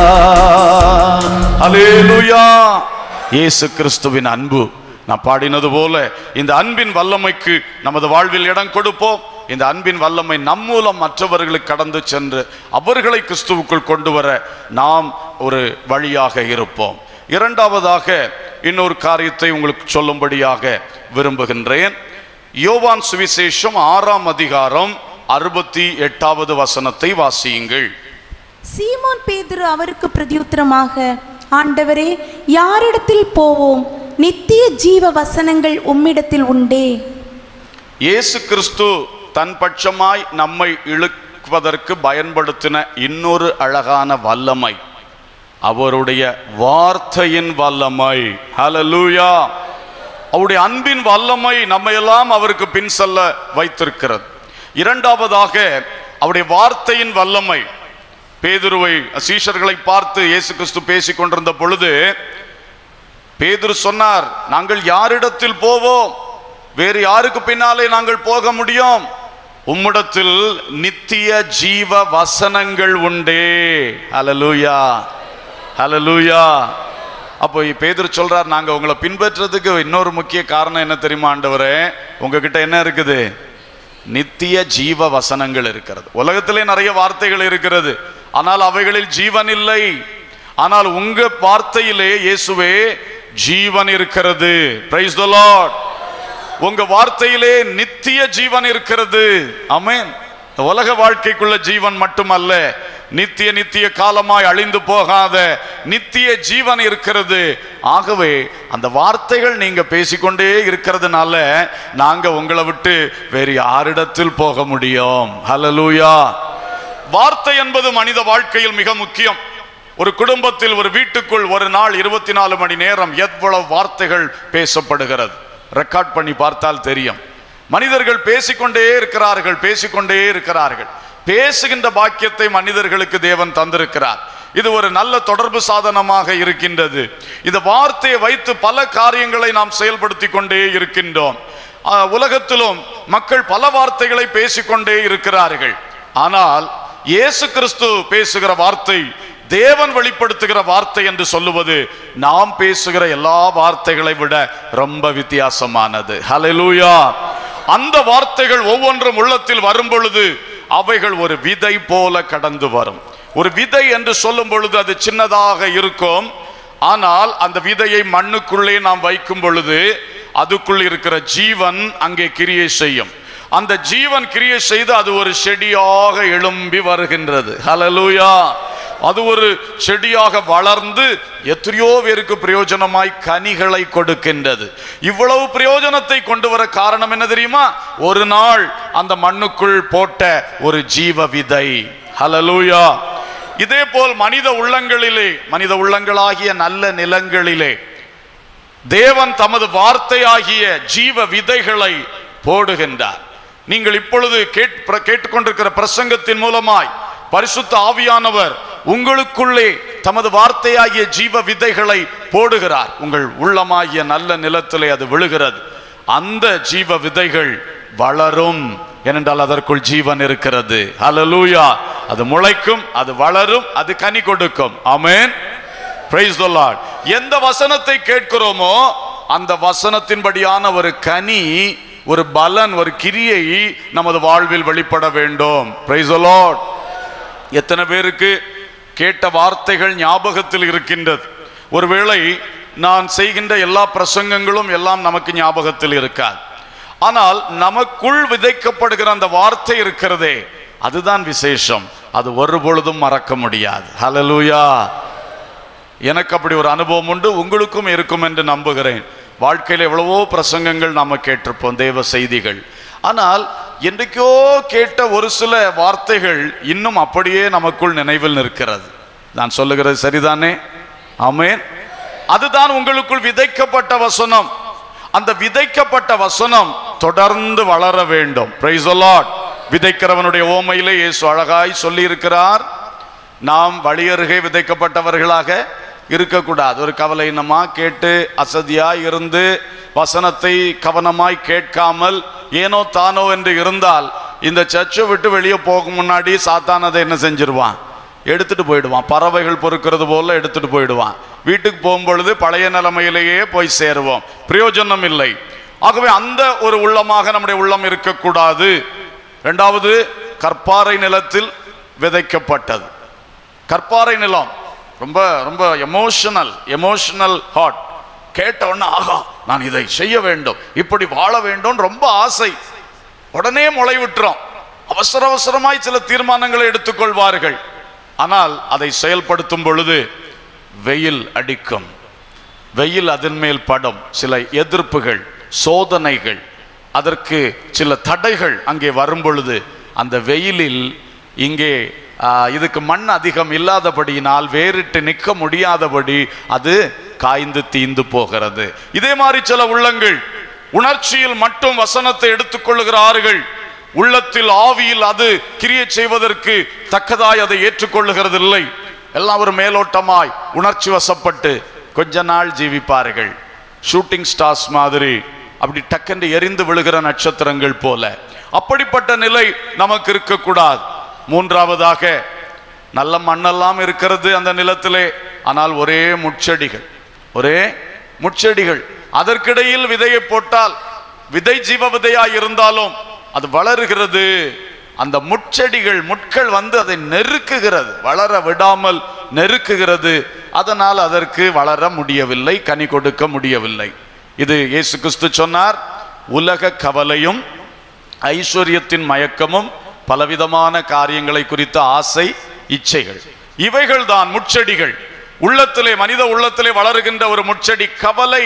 ஹல்லேலூயா. இயேசு கிறிஸ்துவின் அன்பு. நான் பாடினது போல இந்த அன்பின் வல்லமைக்கு நமது வாழ்வில் இடம் கொடுப்போம். இந்த அன்பின் வல்லமை நம் மூலம் மற்றவர்களுக்கு கடந்து சென்று அவர்களை கிறிஸ்துவுக்குள் கொண்டு வர நாம் ஒரு வழியாக இருப்போம். இரண்டாவதாக இன்னொரு காரியத்தை உங்களுக்கு சொல்லும்படியாக விரும்புகின்றேன். யோவான் சுவிசேஷம் ஆறாம் அதிகாரம் அறுபத்தி எட்டாவது வசனத்தை வாசியுங்கள். சீமோன் பேதுரு அவருக்கு பிரதியுத்தரமாக, ஆண்டவரே, யாரிடத்தில் போவோம்? நித்திய ஜீவ வசனங்கள் உம்மிடத்தில் உண்டே. இயேசு கிறிஸ்து தன் பட்சமாய் நம்மை இழுப்பதற்கு பயன்படுத்தின இன்னொரு அழகான வல்லமை அவருடைய வார்த்தையின் வல்லமை. ஹல்லேலூயா. அவருடைய அன்பின் வல்லமை நம்மையெல்லாம் அவருக்கு பின் செல்ல வைத்திருக்கிறது. இரண்டாவதாக அவருடைய வார்த்தையின் வல்லமை. பேதுருவை, சீஷர்களை பார்த்து இயேசு கிறிஸ்து பேசிக் கொண்டிருந்த பொழுது பேதுரு சொன்னார், நாங்கள் யாரிடத்தில் போவோம்? வேறு யாருக்கு பின்னாலே நாங்கள் போக முடியும்? உம்மிடத்தில் நித்திய ஜீவ வசனங்கள் உண்டே. ஹல்லேலூயா, ஹல்லேலூயா. அப்போ பேதுரு சொல்றார், நாங்க உங்களை பின்பற்றதுக்கு இன்னொரு முக்கிய காரணம் என்ன தெரியுமா ஆண்டவரே? உங்ககிட்ட என்ன இருக்குது? நித்திய ஜீவ வசனங்கள் இருக்கிறது. உலகத்திலே நிறைய வார்த்தைகள் இருக்கிறது, ஆனால் அவைகளில் ஜீவன் இல்லை. ஆனால் உங்க வார்த்தையிலே இயேசுவே ஜீவன் இருக்கிறது. Praise the Lord. உங்க வார்த்தையிலே நித்திய ஜீவன் இருக்கிறது. ஆமென். உலக வாழ்க்கைக்குள்ள ஜீவன் மட்டுமல்ல, நித்திய நித்திய காலமாய் அழிந்து போகாத நித்திய ஜீவன் இருக்கிறது. ஆகவே அந்த வார்த்தைகள் நீங்க பேசிக்கொண்டே இருக்கிறதுனால நாங்க உங்களை விட்டு வேறு யாரிடத்தில் போக முடியும்? ஹல்லேலூயா. வார்த்தை என்பது மனித வாழ்க்கையில் மிக முக்கியம். ஒரு குடும்பத்தில், ஒரு வீட்டுக்குள் ஒரு நாள் இருபத்தி நாலு மணி நேரம் எவ்வளவு வார்த்தைகள் பேசப்படுகிறது? ரெக்கார்ட் பண்ணி பார்த்தால் தெரியும். மனிதர்கள் பேசிக்கொண்டே இருக்கிறார்கள், பேசிக்கொண்டே இருக்கிறார்கள். பேசுகின்ற பாக்கியத்தை மனிதர்களுக்கு தேவன் தந்திருக்கிறார். இது ஒரு நல்ல தொடர்பு சாதனமாக இருக்கின்றது. இந்த வார்த்தையை வைத்து பல காரியங்களை நாம் செயல்படுத்தி கொண்டே இருக்கின்றோம். உலகத்திலும் மக்கள் பல வார்த்தைகளை பேசிக்கொண்டே இருக்கிறார்கள். ஆனால் இயேசு கிறிஸ்து பேசுகிற வார்த்தை, தேவன் வெளிப்படுத்துகிற வார்த்தை என்று சொல்லுவது நாம் பேசுகிற எல்லா வார்த்தைகளை விட ரொம்ப வித்தியாசமானது. ஹல்லேலூயா. அந்த வார்த்தைகள் ஒவ்வொன்றும் உள்ளத்தில் வரும் பொழுது அவைகள் ஒரு விதை போல கடந்து வரும். ஒரு விதை என்று சொல்லும் பொழுது அது சின்னதாக இருக்கும். ஆனால் அந்த விதையை மண்ணுக்குள்ளே நாம் வைக்கும் பொழுது அதுக்குள் இருக்கிற ஜீவன் அங்கே கிரியை செய்யும். அந்த ஜீவன் கிரியை செய்து அது ஒரு செடியாக எழும்பி வருகின்றது. ஹல்லேலூயா. அது ஒரு செடியாக வளர்ந்து எத்தனையோ பேருக்கு பிரயோஜனமாய் கனிகளை கொடுக்கின்றது. இவ்வளவு பிரயோஜனத்தை கொண்டு வர காரணம் என்ன தெரியுமா? ஒரு நாள் அந்த மண்ணுக்குள் போட்ட ஒரு ஜீவ விதை. ஹல்லேலூயா. இதே போல் மனித உள்ளங்களிலே, மனித உள்ளங்களாகிய நல்ல நிலங்களிலே தேவன் தமது வார்த்தையாகிய ஜீவ விதைகளை போடுகின்றார். நீங்கள் இப்பொழுது கேட்டுக்கொண்டிருக்கிற பிரசங்கத்தின் மூலமாய் பரிசுத்த ஆவியானவர் உங்களுக்குள்ளே தமது வார்த்தையாகிய ஜீவ விதைகளை போடுகிறார். உங்கள் உள்ளமாகிய நல்ல நிலத்திலே அது விழுகிறது. அந்த ஜீவ விதைகள் வளரும், ஏனென்றால் அதற்குள் ஜீவன் இருக்கிறது. ஹல்லேலூயா. அது முளைக்கும், அது வளரும், அது கனி கொடுக்கும். ஆமென். Praise the Lord. எந்த வசனத்தை கேட்கிறோமோ அந்த வசனத்தின்படியான ஒரு கனி, ஒரு பலன், ஒரு கிரியை நமது வாழ்வில் வெளிப்பட வேண்டும். Praise the Lord. எத்தனை பேருக்கு கேட்ட வார்த்தைகள் ஞாபகத்தில் இருக்கின்றது? ஒருவேளை நான் செய்கின்ற எல்லா பிரசங்கங்களும் எல்லாம் நமக்கு ஞாபகத்தில் இருக்காது. ஆனால் நமக்குள் விதைக்கப்படுகிற அந்த வார்த்தை இருக்கிறதே, அதுதான் விசேஷம். அது ஒரு பொழுதும் மறக்க முடியாது. ஹல்லேலூயா. எனக்கு அப்படி ஒரு அனுபவம் உண்டு, உங்களுக்கும் இருக்கும் என்று நம்புகிறேன். வாழ்க்கையில் எவ்வளவோ பிரசங்கங்கள் நாம கேட்டிருப்போம், தேவ செய்திகள். ஆனால் என்றைக்கோ கேட்ட ஒரு சில வார்த்தைகள் இன்னும் அப்படியே நமக்குள் நினைவில் நிற்கிறது. நான் சொல்லுகிறது சரிதானே? ஆமென். அதுதான் உங்களுக்குள் விதைக்கப்பட்ட வசனம். அந்த விதைக்கப்பட்ட வசனம் தொடர்ந்து வளர வேண்டும். Praise the Lord. விதைக்கிறவனுடைய ஓமையிலே இயேசு அழகாய் சொல்லி இருக்கிறார், நாம் வழியருகே விதைக்கப்பட்டவர்களாக இருக்கக்கூடாது. ஒரு கவலையினமா கேட்டு அசதியாய் இருந்து வசனத்தை கவனமாய் கேட்காமல் ஏனோ தானோ என்று இருந்தால் இந்த சர்ச்சை விட்டு வெளியே போகும் முன்னாடி சாத்தான் அதை என்ன செஞ்சிருவான்? எடுத்துட்டு போயிடுவான். பறவைகள் பொறுக்கிறது போல எடுத்துட்டு போயிடுவான். வீட்டுக்கு போகும்பொழுது பழைய நிலைமையிலேயே போய் சேருவோம், பிரயோஜனம் இல்லை. ஆகவே அந்த ஒரு உள்ளமாக நம்முடைய உள்ளம் இருக்கக்கூடாது. இரண்டாவது, கற்பாறை நிலத்தில் விதைக்கப்பட்டது. கற்பாறை நிலம் ரொம்ப ரொம்ப எமோஷனல் எமோஷனல் ஹார்ட். கேட்ட உடனே ஆகா நான் இதை செய்ய வேண்டும், இப்படி வாழ வேண்டும், ரொம்ப ஆசை. உடனே முளை விட்டுறோம். அவசர அவசரமாய் சில தீர்மானங்களை எடுத்துக்கொள்வார்கள். ஆனால் அதை செயல்படுத்தும் பொழுது வெயில் அடிக்கும், வெயில் அதன் மேல் படும், சில எதிர்ப்புகள், சோதனைகள், அதற்கு சில தடைகள் அங்கே வரும் பொழுது அந்த வெயிலில் இங்கே இதுக்கு மண் அதிகம் இல்லாதபடியினால் வேறிட்டு நிற்க முடியாதபடி அது காய்ந்து தீந்து போகிறது. இதே மாதிரி சில உள்ளங்கள் உணர்ச்சியில் மட்டும் வசனத்தை எடுத்துக்கொள்ளுகிறார்கள். உள்ளத்தில் ஆவியில் அது கிரியை செய்வதற்கு தக்கதாய் அதை ஏற்றுக்கொள்ளுகிறது இல்லை. எல்லாம் ஒரு மேலோட்டமாய் உணர்ச்சி வசப்பட்டு கொஞ்ச நாள் ஜீவிப்பார்கள். ஷூட்டிங் ஸ்டார்ஸ் மாதிரி அப்படி டக்கென்று எரிந்து விழுகிற நட்சத்திரங்கள் போல. அப்படிப்பட்ட நிலை நமக்கு இருக்கக்கூடாது. மூன்றாவதாக, நல்ல மண்ணெல்லாம் இருக்கிறது அந்த நிலத்திலே, ஆனால் ஒரே முட்செடிகள், ஒரே முட்செடிகள். அதற்கிடையில் விதையை போட்டால் விதை ஜீவ விதையாய் இருந்தாலும் அது வளருகிறது. அந்த முட்செடிகள், முட்கள் வந்து அதை நெருக்குகிறது, வளர விடாமல் நெருக்குகிறது. அதனால் அதற்கு வளர முடியவில்லை, கனி கொடுக்க முடியவில்லை. இது இயேசு கிறிஸ்து சொன்னார், உலக கவலையும் ஐஸ்வர்யத்தின் மயக்கமும் பலவிதமான காரியங்களை குறித்த ஆசை, இச்சைகள், இவைகள் தான் முட்செடிகள். உள்ளத்திலே, மனித உள்ளத்திலே வளருகின்ற ஒரு முட்செடி கவலை.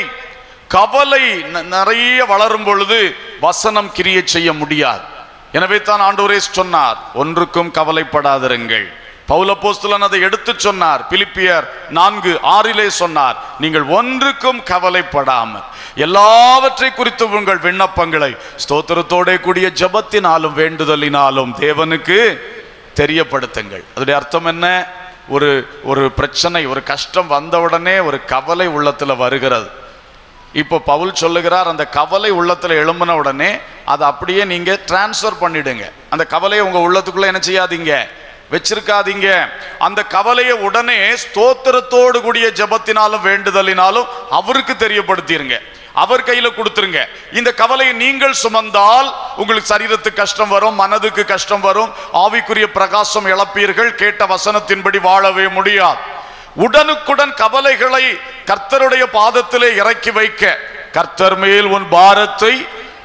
கவலை நிறைய வளரும் பொழுது வசனம் கிரியை செய்ய முடியாது. எனவே தான் ஆண்டவரே சொன்னார், ஒன்றுக்கும் கவலைப்படாதிருங்கள். பவுல் அப்போஸ்தலன் அதை எடுத்து சொன்னார். பிலிப்பியர் நான்கு ஆறிலே சொன்னார், நீங்கள் ஒன்றுக்கும் கவலைப்படாமல் எல்லாவற்றை குறித்து உங்கள் விண்ணப்பங்களை ஸ்தோத்திரத்தோட கூடிய ஜெபத்தினாலும் வேண்டுதலினாலும் தேவனுக்கு தெரியப்படுத்துங்கள். அதோடைய அர்த்தம் என்ன? ஒரு ஒரு பிரச்சனை, ஒரு கஷ்டம் வந்தவுடனே ஒரு கவலை உள்ளத்துல வருகிறது. இப்போ பவுல் சொல்லுகிறார், அந்த கவலை உள்ளத்துல எழும்பின உடனே அதை அப்படியே நீங்க டிரான்ஸ்ஃபர் பண்ணிடுங்க. அந்த கவலையை உங்க உள்ளத்துக்குள்ள என்ன செய்யாதீங்க, வச்சிருக்காதீங்க. அந்த கவலையை உடனே ஸ்தோத்திரத்தோடு கூடிய ஜெபத்தினாலும் வேண்டுதலினாலும் அவருக்கு தெரியப்படுத்திருங்க, அவர் கையில கொடுத்துருங்க. இந்த கவலையை நீங்கள் சுமந்தால் உங்களுக்கு சரீரத்துக்கு கஷ்டம் வரும், மனதுக்கு கஷ்டம் வரும், ஆவிக்குரிய பிரகாசம் இழப்பீர்கள், கேட்ட வசனத்தின்படி வாழவே முடியாது. உடனுக்குடன் கவலைகளை கர்த்தருடைய பாதத்திலே இறக்கி வைக்க, கர்த்தர் மேல் உன் பாரத்தை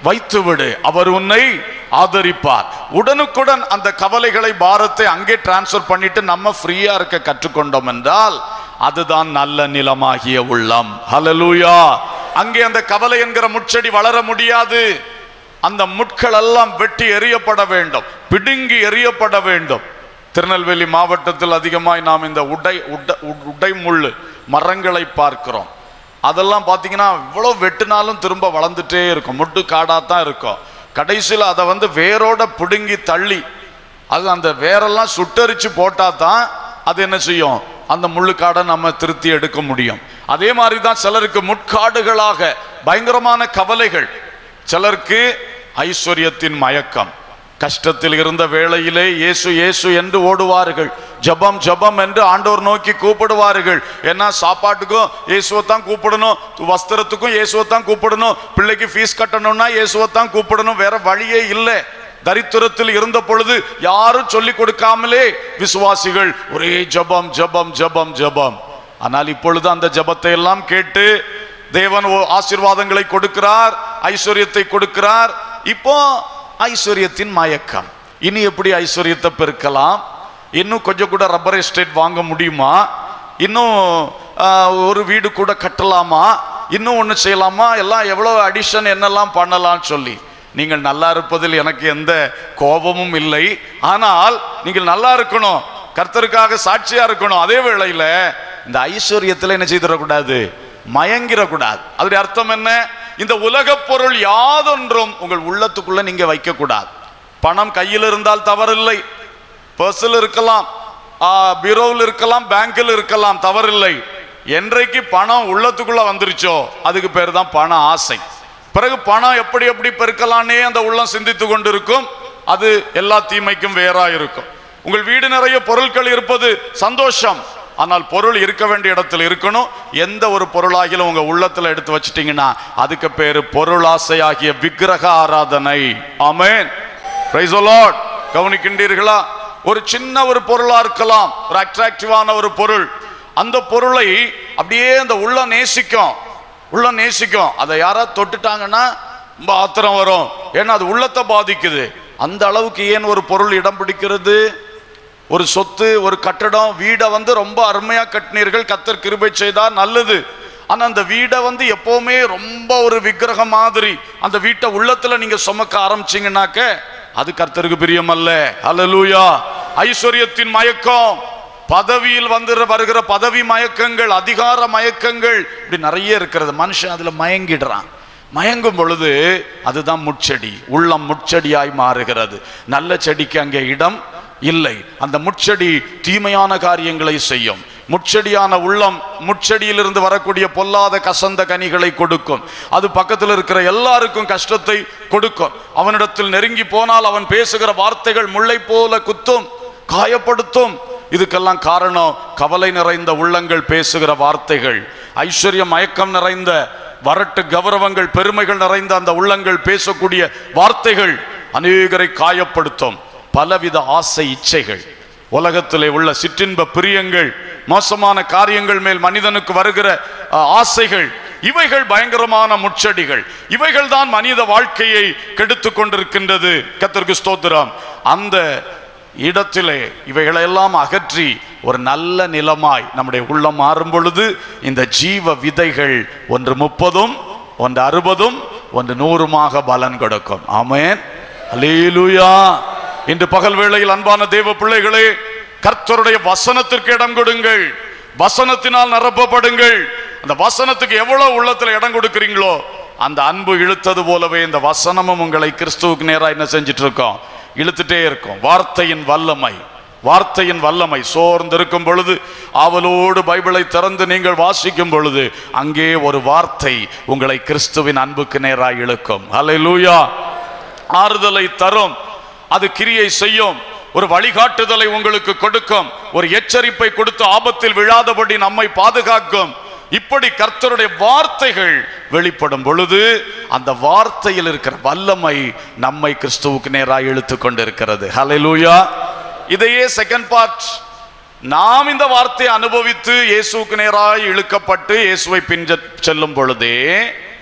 வைத்துவிடு, அவர் உன்னை ஆதரிப்பார். உடனுக்குடன் அந்த கவலைகளை, பாரத்தை அங்கே டிரான்ஸ்பர் பண்ணிட்டு நம்ம ஃப்ரீயா இருக்க கற்றுக்கொண்டோம் என்றால் அதுதான் நல்ல நிலமாகிய உள்ளம். ஹல்லேலூயா. அங்கே அந்த கவலை என்கிற முட்செடி வளர முடியாது. அந்த முட்கள் எல்லாம் வெட்டி எறியப்பட வேண்டும், பிடுங்கி எறியப்பட வேண்டும். திருநெல்வேலி மாவட்டத்தில் அதிகமாய் நாம் இந்த உடை உடை முள்ளு மரங்களை பார்க்கிறோம். அதெல்லாம் பார்த்தீங்கன்னா இவ்வளோ வெட்டினாலும் திரும்ப வளர்ந்துட்டே இருக்கும், முட்டு காடாத்தான் இருக்கும். கடைசியில் அதை வந்து வேரோட பிடுங்கி தள்ளி அது அந்த வேரெல்லாம் சுட்டரிச்சு போட்டா தான் அது என்ன செய்யும், அந்த முள்ளுக்காடை நம்ம திருத்தி எடுக்க முடியும். அதே மாதிரி தான் சிலருக்கு முட்காடுகளாக பயங்கரமான கவலைகள், சிலருக்கு ஐஸ்வர்யத்தின் மயக்கம். கஷ்டத்தில் இருந்த வேளையிலே இயேசு இயேசு என்று ஓடுவார்கள், ஜபம் ஜபம் என்று ஆண்டவர் நோக்கி கூப்பிடுவார்கள். ஏன்னா சாப்பாட்டுக்கும் இயேசுவைத்தான் கூப்பிடணும், வஸ்திரத்துக்கும் இயேசுவைத்தான் கூப்பிடணும், பிள்ளைக்கு ஃபீஸ் கட்டணும்னா இயேசுவைத்தான் கூப்பிடணும், வேற வழியே இல்லை. தரித்திரத்தில் இருந்த பொழுது யாரும் சொல்லி கொடுக்காமலே விசுவாசிகள் ஒரே ஜபம் ஜபம் ஜபம் ஜபம். ஆனால் இப்பொழுது அந்த ஜபத்தை எல்லாம் கேட்டு தேவன் ஆசீர்வாதங்களை கொடுக்கிறார், ஐஸ்வர்யத்தை கொடுக்கிறார். இப்போ ஐஸ்வர்யத்தின் மயக்கம். இனி எப்படி ஐஸ்வர்யத்தை பெருக்கலாம்? இன்னும் கொஞ்சம் கூட ரப்பர் எஸ்டேட் வாங்க முடியுமா? இன்னும் ஒரு வீடு கூட கட்டலாமா? இன்னும் ஒன்று செய்யலாமா? எல்லாம் எவ்வளோ அடிஷன் என்னெல்லாம் பண்ணலாம் சொல்லி. நீங்கள் நல்லா இருப்பதில் எனக்கு எந்த கோபமும் இல்லை. ஆனால் நீங்கள் நல்லா இருக்கணும், கர்த்தருக்காக சாட்சியா இருக்கணும். அதே வேளையில் இந்த ஐஸ்வர்யத்தில் என்ன செய்திடக்கூடாது, மயங்கிடக்கூடாது. அதோடைய அர்த்தம் என்ன? இந்த உலக பொருள் யாதொன்றும் உங்கள் உள்ளத்துக்குள்ள நீங்க வைக்க கூடாது. பணம் கையில் இருந்தால் தவறில்லை, பர்ஸில் இருக்கலாம், பீரோவில் இருக்கலாம், பேங்கில் இருக்கலாம், தவறில்லை. என்றைக்கு பணம் உள்ளத்துக்குள்ள வந்துருச்சோ அதுக்கு பேர் தான் பண ஆசை. பிறகு பணம் எப்படி எப்படி பெருக்கலான்னே அந்த உள்ளம் சிந்தித்து கொண்டிருக்கும். அது எல்லா தீமைக்கும் வேறா இருக்கும். உங்கள் வீடு நிறைய பொருட்கள் இருப்பது சந்தோஷம், ஆனால் பொருள் இருக்க வேண்டிய இடத்துல இருக்கணும். எந்த ஒரு பொருளாகிலும் உங்க உள்ளத்துல எடுத்து வச்சிட்டீங்கன்னா அதுக்கு பேரு பொருளாசையாகிய விக்கிரக ஆராதனை. Amen, praise the Lord. கவனிக்கின்றீர்களா? ஒரு சின்ன ஒரு பொருளா இருக்கலாம், ஒரு அட்ராக்டிவான ஒரு பொருள். அந்த பொருளை அப்படியே அந்த உள்ள நேசிக்கும், உள்ள நேசிக்கும். அதை யாரா தொட்டுட்டாங்கன்னா ரொம்ப ஆத்திரம் வரும், ஏன்னா அது உள்ளத்தை பாதிக்குது. அந்த அளவுக்கு ஏன் ஒரு பொருள் இடம் பிடிக்கிறது? ஒரு சொத்து, ஒரு கட்டடம், வீடை வந்து ரொம்ப அருமையா கட்டினீர்கள், கர்த்தர் கிருபை செய்தார், நல்லது. ஆனா அந்த வீடை வந்து எப்பவுமே ரொம்ப ஒரு விக்கிரகம் மாதிரி அந்த வீட்டை உள்ளத்துல நீங்க சுமக்க ஆரம்பிச்சீங்கன்னாக்க அது கர்த்தருக்கு பிரியம் அல்ல. ஹல்லேலூயா. ஐஸ்வர்யத்தின் மயக்கம், பதவியில் வந்து வருகிற பதவி மயக்கங்கள், அதிகார மயக்கங்கள், இப்படி நிறைய இருக்கிறது. மனுஷன் அதுல மயங்கிடுறான். மயங்கும் பொழுது அதுதான் முட்செடி, உள்ளம் முட்செடியாய் மாறுகிறது. நல்ல செடிக்கு அங்கே இடம் இல்லை. அந்த முட்செடி தீமையான காரியங்களை செய்யும். முட்செடியான உள்ளம் முட்செடியிலிருந்து வரக்கூடிய பொல்லாத கசந்த கனிகளை கொடுக்கும். அது பக்கத்தில் இருக்கிற எல்லாருக்கும் கஷ்டத்தை கொடுக்கும். அவனிடத்தில் நெருங்கி போனால் அவன் பேசுகிற வார்த்தைகள் முள்ளை போல குத்தும், காயப்படுத்தும். இதுக்கெல்லாம் காரணம் கவலை நிறைந்த உள்ளங்கள் பேசுகிற வார்த்தைகள். ஐஸ்வர்ய மயக்கம் நிறைந்த வரட்டு கௌரவங்கள், பெருமைகள் நிறைந்த அந்த உள்ளங்கள் பேசக்கூடிய வார்த்தைகள் அநேகரை காயப்படுத்தும். பலவித ஆசை இச்சைகள், உலகத்திலே உள்ள சிற்றின்ப பிரியங்கள், மோசமான காரியங்கள் மேல் மனிதனுக்கு வருகிற ஆசைகள், இவைகள் பயங்கரமான முட்செடிகள். இவைகள் தான் மனித வாழ்க்கையை கெடுத்து கொண்டிருக்கின்றது. கர்த்தருக்கு ஸ்தோத்திரம். அந்த இடத்திலே இவைகளெல்லாம் அகற்றி ஒரு நல்ல நிலமாய் நம்முடைய உள்ளம் மாறும் பொழுது இந்த ஜீவ விதைகள் ஒன்று முப்பதும் ஒன்று அறுபதும் ஒன்று நூறுமாக பலன் கொடுக்கும். ஆமென், அல்லேலூயா. இன்று பகல் வேளையில் அன்பான தேவ பிள்ளைகளே, கர்த்தருடைய வசனத்திற்கு இடம் கொடுங்கள், வசனத்தினால் நிரப்பப்படுங்கள். அந்த வசனத்துக்கு எவ்வளவு உள்ளத்துல இடம் கொடுக்கிறீங்களோ அந்த அன்பு இழுத்தது போலவே இந்த வசனமும் உங்களை கிறிஸ்துவுக்கு நேராக என்ன செஞ்சிட்டு இருக்கோம், இழுத்துட்டே இருக்கும். வார்த்தையின் வல்லமை, வார்த்தையின் வல்லமை. சோர்ந்து இருக்கும் பொழுது ஆவலோடு பைபிளை திறந்து நீங்கள் வாசிக்கும் பொழுது அங்கே ஒரு வார்த்தை உங்களை கிறிஸ்துவின் அன்புக்கு நேராக இழுக்கும். அல்லேலூயா. ஆறுதலை தரும், அது கிரியை செய்யும், ஒரு வழிகாட்டுதலை உங்களுக்கு கொடுக்கும், ஒரு எச்சரிப்பை கொடுத்து ஆபத்தில் விழாதபடி நம்மை பாதுகாக்கும். இப்படி கர்த்தருடைய வார்த்தைகள் வெளிப்படும் பொழுது அந்த வார்த்தையில் இருக்கிற வல்லமை நம்மை கிறிஸ்துவுக்கு நேராக இழுத்து கொண்டிருக்கிறது. ஹல்லேலூயா. இதையே செகண்ட் பார்ட், நாம் இந்த வார்த்தையை அனுபவித்து இயேசுவுக்கு நேராக இழுக்கப்பட்டு இயேசுவை பின் செல்லும் பொழுதே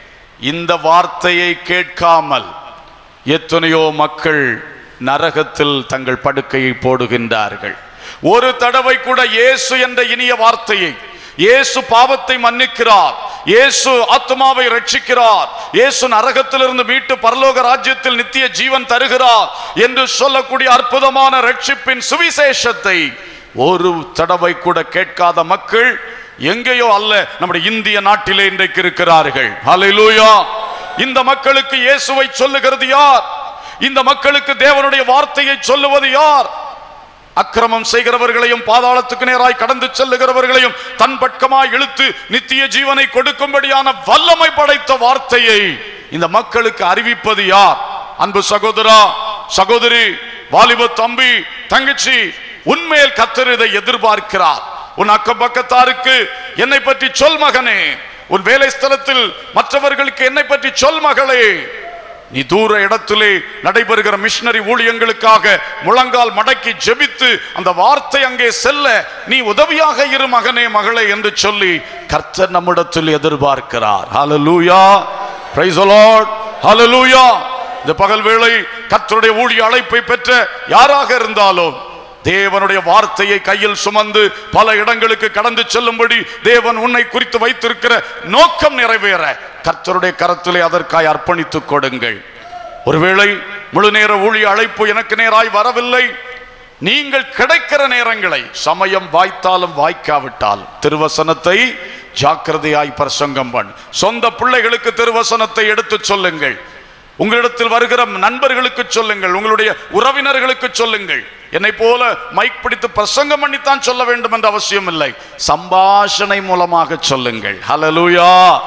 இந்த வார்த்தையை கேட்காமல் எத்தனையோ மக்கள் நரகத்தில் தங்கள் படுக்கையை போடுகின்றார்கள். ஒரு தடவை கூட இயேசு என்ற இனிய வார்த்தையை, இயேசு பாவத்தை மன்னிக்கிறார், இயேசு ஆத்மாவை ரட்சிக்கிறார், இயேசு நரகத்திலிருந்து மீட்டு பரலோக ராஜ்யத்தில் நித்திய ஜீவன் தருகிறார் என்று சொல்லக்கூடிய அற்புதமான ரட்சிப்பின் சுவிசேஷத்தை ஒரு தடவை கூட கேட்காத மக்கள் எங்கேயோ அல்ல, நம்முடைய இந்திய நாட்டிலே இன்றைக்கு இருக்கிறார்கள். ஹல்லேலூயா! இந்த மக்களுக்கு இயேசுவை சொல்லுகிறது யார்? இந்த மக்களுக்கு தேவனுடைய வார்த்தையை சொல்லுவது யார்? அக்கிரமம் செய்கிறவர்களையும் பாதாளத்துக்கு நேராய் கடந்து செல்லுகிறவர்களையும் தன் பட்கமாய் இழுத்து நித்திய ஜீவனை கொடுக்கும்படியான வல்லமை படைத்த வார்த்தையை இந்த மக்களுக்கு அறிவிப்பது யார்? அன்பு சகோதரா, சகோதரி, வாலிப தம்பி, தங்கச்சி, உன்மேல் கர்த்தர் இதை எதிர்பார்க்கிறார். உன் அக்கம் பக்கத்தாருக்கு என்னை பற்றி சொல் மகனே, உன் வேலை ஸ்தலத்தில் மற்றவர்களுக்கு என்னை பற்றி சொல் மகளே. நீ தூர இடத்திலே நடைபெறுகிற மிஷனரி ஊழியங்களுக்காக முழங்கால் மடக்கி ஜெபித்து அந்த வார்த்தை அங்கே செல்ல நீ உதவியாக இரு மகனே, மகளே என்று சொல்லி கர்த்தர் நம்மிடத்தில் எதிர்பார்க்கிறார். Hallelujah! Praise the Lord! Hallelujah! இந்த பகல் வேளை கர்த்தருடைய ஊழிய அழைப்பை பெற்ற யாராக இருந்தாலும் தேவனுடைய வார்த்தையை கையில் சுமந்து பல இடங்களுக்கு கடந்து செல்லும்படி தேவன் உன்னை குறித்து வைத்திருக்கிற நோக்கம் நிறைவேற கர்த்தருடைய கரத்திலே அதற்காய் அர்ப்பணித்துக் கொடுங்கள். ஒருவேளை முழு நேர ஊழிய அழைப்பு எனக்கு நேராய் வரவில்லை, நீங்கள் கிடைக்கிற நேரங்களை, சமயம் வாய்த்தாலும் வாய்க்காவிட்டாலும் திருவசனத்தை ஜாக்கிரதையாய் பிரசங்கம் பண்ணு. சொந்த பிள்ளைகளுக்கு திருவசனத்தை எடுத்து சொல்லுங்கள், உங்களிடத்தில் வருகிற நண்பர்களுக்கு சொல்லுங்கள், உங்களுடைய உறவினர்களுக்கு சொல்லுங்கள். என்னை போல மைக் பிடித்து பிரசங்கம் பண்ணித்தான் சொல்ல வேண்டும் என்ற அவசியம் இல்லை, சம்பாஷணை மூலமாக சொல்லுங்கள். ஹல்லேலூயா!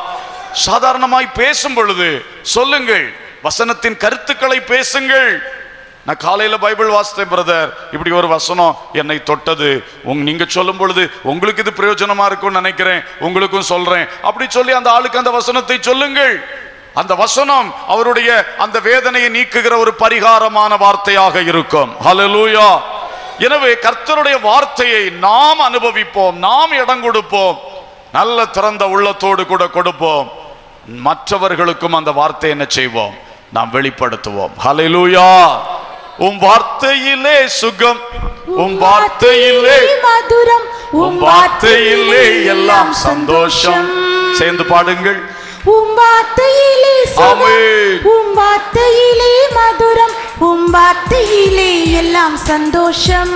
சாதாரணமாய் பேசும் பொழுது சொல்லுங்கள், வசனத்தின் கருத்துக்களை பேசுங்கள். நான் காலையில பைபிள் வாசித்தேன் பிரதர், இப்படி ஒரு வசனம் என்னை தொட்டது, உங்க நீங்க சொல்லும் பொழுது உங்களுக்கு இது பிரயோஜனமா இருக்கும்னு நினைக்கிறேன், உங்களுக்கும் சொல்றேன் அப்படி சொல்லி அந்த ஆளுக்கு அந்த வசனத்தை சொல்லுங்கள். அந்த வசனம் அவருடைய அந்த வேதனையை நீக்குகிற ஒரு பரிகாரமான வார்த்தையாக இருக்கும். ஹல்லேலூயா! எனவே கர்த்தருடைய வார்த்தையை நாம் அனுபவிப்போம், நாம் இடம் கொடுப்போம், நல்ல திறந்த உள்ளத்தோடு கூட கொடுப்போம். மற்றவர்களுக்கும் அந்த வார்த்தை என்ன செய்வோம்? நாம் வெளிப்படுத்துவோம். ஹல்லேலூயா! உம் வார்த்தையிலே சுகம், உம் வார்த்தையிலே மதுரம், உம் வார்த்தையிலே எல்லாம் சந்தோஷம். சேர்ந்து பாடுங்கள். உம் வார்த்தையிலே சுகம், உம் வார்த்தையிலே மதுரம், உம் வார்த்தையிலே எல்லாம் சந்தோஷம்.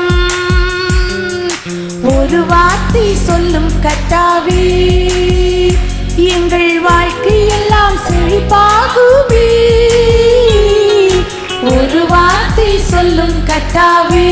ஒரு வார்த்தை சொல்லும் கர்த்தாவே, எங்கள் வாழ்க்கை எல்லாம் செழிப்பாகுமே. ஒரு வார்த்தை சொல்லும் கர்த்தாவே,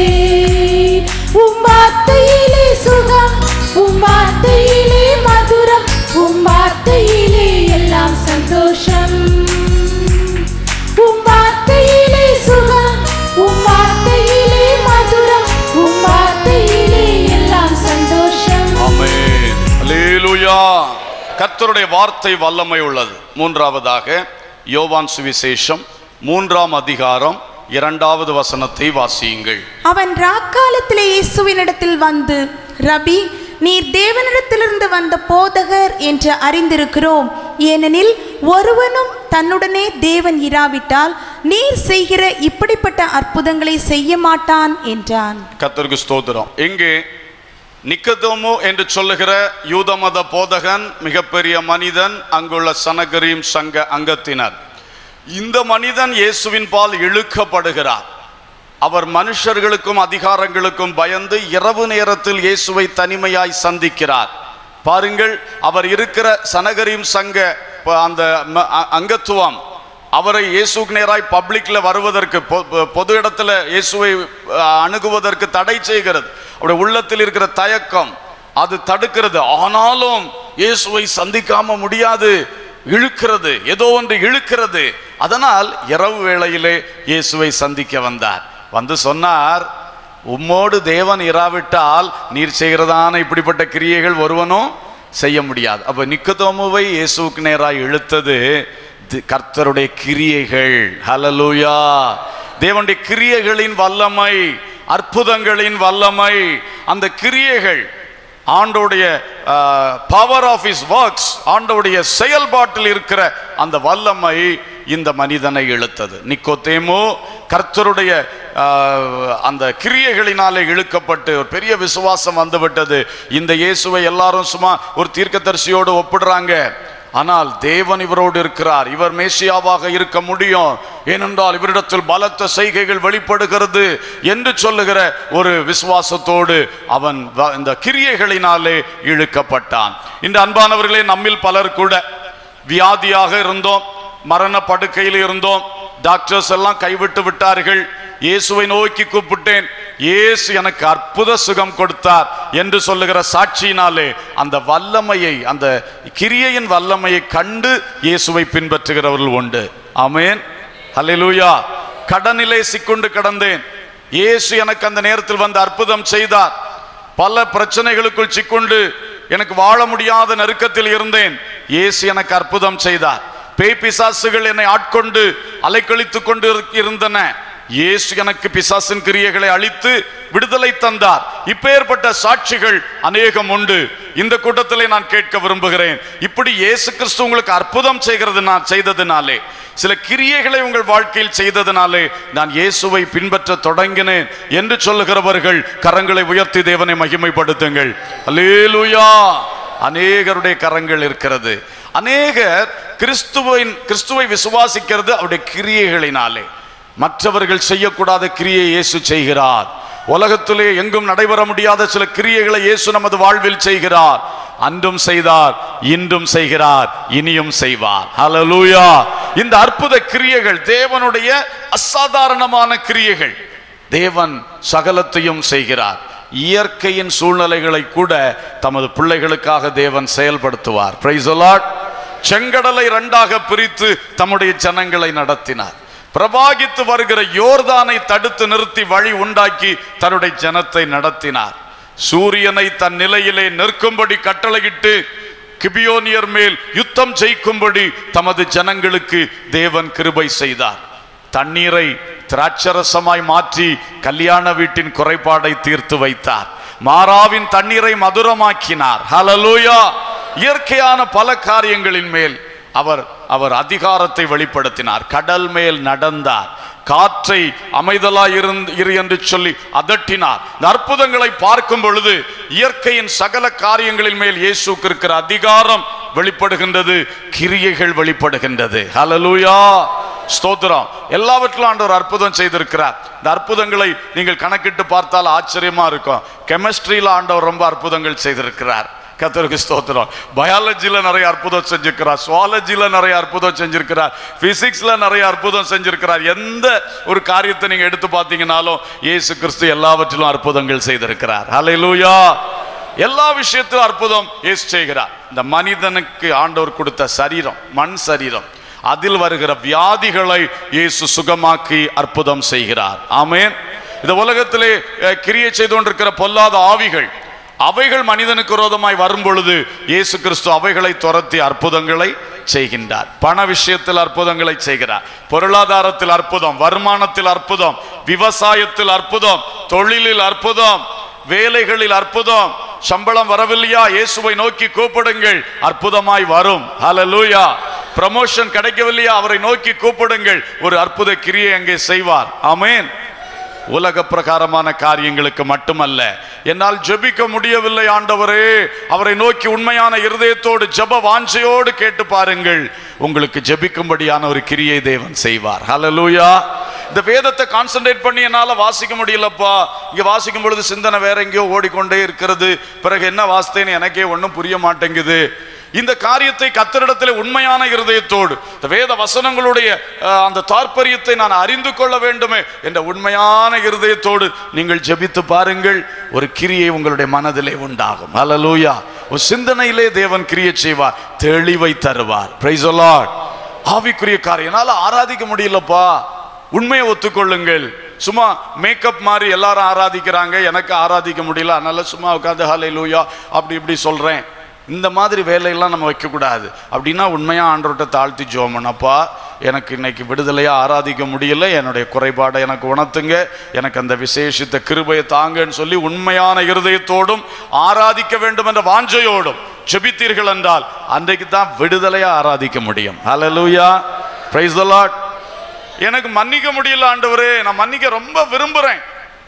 உம் வார்த்தையிலே சுகம், உம் வார்த்தையிலே மதுரம், உம் வார்த்தையிலே எல்லாம் சந்தோஷம். உம் வார்த்தையிலே சுகம், உம் வார்த்தையிலே மதுரம், உம் வார்த்தையிலே எல்லாம் சந்தோஷம். ஆமென். அல்லேலூயா! கர்த்தருடைய வார்த்தை வல்லமை உள்ளது. மூன்றாவதாக யோவான் சுவிசேஷம் மூன்றாம் அதிகாரம் இரண்டாவது வசனத்தை வாசியுங்கள். அவன் ராக்காலத்திலே இயேசுவினிடத்தில் வந்து, ரபி, நீர் தேவனிடத்திலிருந்து வந்த போதகர் என்று அறிந்திருக்கிறோம். ஏனெனில் ஒருவனும் தன்னுடனே தேவன் இராவிட்டால் நீர் செய்கிற இப்படிப்பட்ட அற்புதங்களை செய்ய மாட்டான் என்றான். கர்த்தருக்கு ஸ்தோத்திரம். இங்கே நிக்கதோமு என்று சொல்லுகிற யூத மத போதகன், மிகப்பெரிய மனிதன், அங்குள்ள சனகரீம் சங்க அங்கத்தினர். இந்த மனிதன் இயேசுவின் பால் இழுக்கப்படுகிறார். அவர் மனுஷர்களுக்கும் அதிகாரங்களுக்கும் பயந்து இரவு நேரத்தில் இயேசுவை தனிமையாய் சந்திக்கிறார். பாருங்கள், அவர் இருக்கிற சனகரீம் சங்க அந்த அங்கத்துவம் அவரை இயேசுக்கு நேராய் பப்ளிக்ல வருவதற்கு, பொது இடத்துல இயேசுவை அணுகுவதற்கு தடை செய்கிறது. அவருடைய உள்ளத்தில் இருக்கிற தயக்கம் அது தடுக்கிறது. ஆனாலும் இயேசுவை சந்திக்காம முடியாது, இழுக்கிறது, ஏதோ ஒன்று இழுக்கிறது. அதனால் இரவு வேளையிலே இயேசுவை சந்திக்க வந்தார். வந்து சொன்னார், உம்மோடு தேவன் இராவிட்டால் நீர் செய்கிறதான இப்படிப்பட்ட கிரியைகள் ஒருவனும் செய்ய முடியாது. அப்ப நிக்கதோமுவை இயேசுவுக்கு நேராய் இழுத்தது கர்த்தருடைய கிரியைகள். ஹல்லேலூயா! தேவனுடைய கிரியைகளின் வல்லமை, அற்புதங்களின் வல்லமை. அந்த கிரியைகள் ஆண்டோடைய பவர் ஆஃப் ஹிஸ் ஒர்க்ஸ், ஆண்டோடைய செயல்பாட்டில் இருக்கிற அந்த வல்லமை இந்த மனிதனை இழுத்தது. நிக்கோதேமு கர்த்தருடைய அந்த கிரியைகளினாலே இழுக்கப்பட்டு ஒரு பெரிய விசுவாசம் வந்துவிட்டது. இந்த இயேசுவை எல்லாரும் சும்மா ஒரு தீர்க்கதரிசியோடு ஒப்பிடுறாங்க. ஆனால் தேவன் இவரோடு இருக்கிறார், இவர் மேசியாவாக இருக்க முடியும், ஏனென்றால் இவரிடத்தில் பலத்த செய்கைகள் வெளிப்படுகிறது என்று சொல்லுகிற ஒரு விசுவாசத்தோடு அவன் இந்த கிரியைகளினாலே இழுக்கப்பட்டான். இந்த அன்பானவர்களே, நம்மில் பலர் கூட வியாதியாக இருந்தோம், மரண படுக்கையில் இருந்தோம், டாக்டர்ஸ் எல்லாம் கைவிட்டு விட்டார்கள். இயேசுவை நோக்கி கூப்பிட்டேன், இயேசு எனக்கு அற்புத சுகம் கொடுத்தார் என்று சொல்லுகிற சாட்சியினாலே அந்த வல்லமையை, அந்த கிரியையின் வல்லமையை கண்டு இயேசுவை பின்பற்றுகிறவர்கள் உண்டு. ஆமென், ஹல்லேலூயா. கடனிலே சிக்கொண்டு கிடந்தேன், இயேசு எனக்கு அந்த நேரத்தில் வந்து அற்புதம் செய்தார். பல பிரச்சனைகளுக்குள் சிக்கொண்டு எனக்கு வாழ முடியாத நெருக்கத்தில் இருந்தேன், இயேசு எனக்கு அற்புதம் செய்தார். பேய் பிசாசுகள் என்னை ஆட்கொண்டு அலைக்கழித்து கொண்டு இருந்தன, இயேசு எனக்கு பிசாசின் கிரியைகளை அழித்து விடுதலை தந்தார். இப்பேற்பட்ட சாட்சிகள் அநேகம் உண்டு. இந்த கூட்டத்திலே நான் கேட்க விரும்புகிறேன், இப்படி இயேசு கிறிஸ்து உங்களுக்கு அற்புதம் செய்கிறது நான் செய்ததினாலே, சில கிரியைகளை உங்கள் வாழ்க்கையில் செய்ததினாலே நான் இயேசுவை பின்பற்ற தொடங்கினேன் என்று சொல்லுகிறவர்கள் கரங்களை உயர்த்தி தேவனை மகிமைப்படுத்துங்கள். அல்லேலூயா. அநேகருடைய கரங்கள் இருக்கிறது. அநேகர் கிறிஸ்துவின் கிறிஸ்துவை விசுவாசிக்கிறது அவருடைய கிரியைகளினாலே. மற்றவர்கள் செய்யக்கூடாத கிரியை இயேசு செய்கிறார். உலகத்திலே எங்கும் நடைபெற முடியாத சில கிரியைகளை இயேசு நமது வாழ்வில் செய்கிறார். அன்றும் செய்தார், இன்றும் செய்கிறார், இனியும் செய்வார். ஹல்லேலூயா. இந்த அற்புத கிரியைகள் தேவனுடைய அசாதாரணமான கிரியைகள். தேவன் சகலத்தையும் செய்கிறார். இயற்கையின் சூழ்நிலைகளை கூட தமது பிள்ளைகளுக்காக தேவன் செயல்படுத்துவார். Price the Lord. செங்கடலை இரண்டாக பிரித்து தம்முடைய ஜனங்களை நடத்தினார். பிரவாகித்து வருகிற யோர்தானை தடுத்து நிறுத்தி வழி உண்டாக்கி தன்னுடைய ஜனத்தை நடத்தினார். சூரியனை தன் நிலையிலே நிற்கும்படி கட்டளையிட்டு கிபியோனியர் மேல் யுத்தம் ஜெயிக்கும்படி தமது ஜனங்களுக்கு தேவன் கிருபை செய்தார். தண்ணீரை திராட்சரசமாய் மாற்றி கல்யாண வீட்டின் குறைபாடை தீர்த்து வைத்தார். மாறாவின் தண்ணீரை மதுரமாக்கினார். ஹல்லேலூயா. இயற்கையான பல காரியங்களின் மேல் அவர் அவர் அதிகாரத்தை வெளிப்படுத்தினார். கடல் மேல் நடந்தார். காற்றை அமைதலாய் இரு என்று சொல்லி அதட்டினார். இந்த அற்புதங்களை பார்க்கும் பொழுது இயற்கையின் சகல காரியங்களின் மேல் இயேசுவுக்கு இருக்கிற அதிகாரம் வெளிப்படுகின்றது, கிரியைகள் வெளிப்படுகின்றது. ஹல்லேலூயா. ஸ்தோத்திரம். எல்லாவற்றிலும் ஆண்டவர் அற்புதம் செய்திருக்கிறார். இந்த அற்புதங்களை நீங்கள் கணக்கிட்டு பார்த்தால் ஆச்சரியமா இருக்கும். கெமிஸ்ட்ரியில ஆண்டவர் ரொம்ப அற்புதங்கள் செய்திருக்கிறார். கர்த்தருக்கு ஸ்தோத்திரம். பயாலஜில நிறைய அற்புதம் செஞ்சிருக்கிறார், சுவாலஜில நிறைய அற்புதம் செஞ்சிருக்கிறார், பிசிக்ஸ்ல நிறைய அற்புதம் செஞ்சிருக்கிறார். எந்த ஒரு காரியத்தை நீங்க எடுத்து பார்த்தீங்கன்னாலும் இயேசு கிறிஸ்து எல்லாவற்றிலும் அற்புதங்கள் செய்திருக்கிறார். ஹல்லேலூயா. எல்லா விஷயத்திலும் அற்புதம் இயேசு செய்கிறார். இந்த மனிதனுக்கு ஆண்டவர் கொடுத்த சரீரம், மண் சரீரம், அதில் வருகிற வியாதிகளை இயேசு சுகமாக்கி அற்புதம் செய்கிறார். ஆமென். இந்த உலகத்திலே கிரியை செய்து கொண்டிருக்கிற பொல்லாத ஆவிகள், அவைகள் மனிதனுக்கு விரோதமாய் வரும் பொழுது இயேசு கிறிஸ்து அவைகளை துரத்தி அற்புதங்களை செய்கின்றார். பண விஷயத்தில் அற்புதங்களை செய்கிறார், பொருளாதாரத்தில் அற்புதம், வருமானத்தில் அற்புதம், விவசாயத்தில் அற்புதம், தொழிலில் அற்புதம், வேலைகளில் அற்புதம். சம்பளம் வரவில்லையா, இயேசுவை நோக்கி கூப்பிடுங்கள், அற்புதமாய் வரும். ஹல்லேலூயா. ப்ரமோஷன் கிடைக்கவில்லையா, அவரை நோக்கி கூப்பிடுங்கள், ஒரு அற்புத கிரியை அங்கே செய்வார். ஆமென். உலக பிரகாரமான காரியங்களுக்கு மட்டுமல்ல, என்னால் ஜெபிக்க முடியவில்லை ஆண்டவரே, அவரை நோக்கி உண்மையான இருதயத்தோடு ஜெப வாஞ்சையோடு கேட்டு பாருங்கள், உங்களுக்கு ஜெபிக்கும்படியான ஒரு கிரியை தேவன் செய்வார். ஹல்லேலூயா. இந்த வேதத்தை கான்சென்ட்ரேட் பண்ணி என்னால வாசிக்க முடியலப்பா, இங்க வாசிக்கும் பொழுது சிந்தனை வேற எங்கேயோ ஓடிக்கொண்டே இருக்கிறது, பிறகு என்ன வாசித்தேன்னு எனக்கே ஒன்றும் புரிய மாட்டேங்குது. இந்த காரியத்தை கர்த்தரிடத்தில் உண்மையான இருதயத்தோடு, இந்த வேத வசனங்களுடைய அந்த தாற்பயத்தை நான் அறிந்து கொள்ள வேண்டுமே என்ற உண்மையான இருதயத்தோடு நீங்கள் ஜெபித்து பாருங்கள், ஒரு கிரியை உங்களுடைய மனதிலே உண்டாகும். ஹல்லேலூயா. ஒரு சிந்தனையிலே தேவன் கிரியை செய்வார், தெளிவை தருவார். Praise the Lord. ஆவிக்குரிய காரியம் என்னால ஆராதிக்க முடியலப்பா, உண்மையை ஒத்துக்கொள்ளுங்கள். சும்மா மேக்கப் மாதிரி எல்லாரும் ஆராதிக்கிறாங்க, எனக்கு ஆராதிக்க முடியல, அதனால சும்மா உட்காந்து ஹல்லேலூயா அப்படி இப்படி சொல்றேன். இந்த மாதிரி வேலையெல்லாம் நம்ம வைக்கக்கூடாது. அப்படின்னா உண்மையாக ஆண்டவர்கிட்ட தாழ்த்தி ஜெபம் பண்ணப்பா, எனக்கு இன்னைக்கு விடுதலையா ஆராதிக்க முடியல, என்னுடைய குறைபாடை எனக்கு உணர்த்துங்க, எனக்கு அந்த விசேஷித்த கிருபையை தாங்கன்னு சொல்லி உண்மையான இருதயத்தோடும் ஆராதிக்க வேண்டும் என்ற வாஞ்சையோடும் ஜெபித்தீர்கள் என்றால் அன்றைக்கு தான் விடுதலையா ஆராதிக்க முடியும். Hallelujah, praise the Lord. எனக்கு மன்னிக்க முடியல ஆண்டவரே, நான் மன்னிக்க ரொம்ப விரும்புறேன்.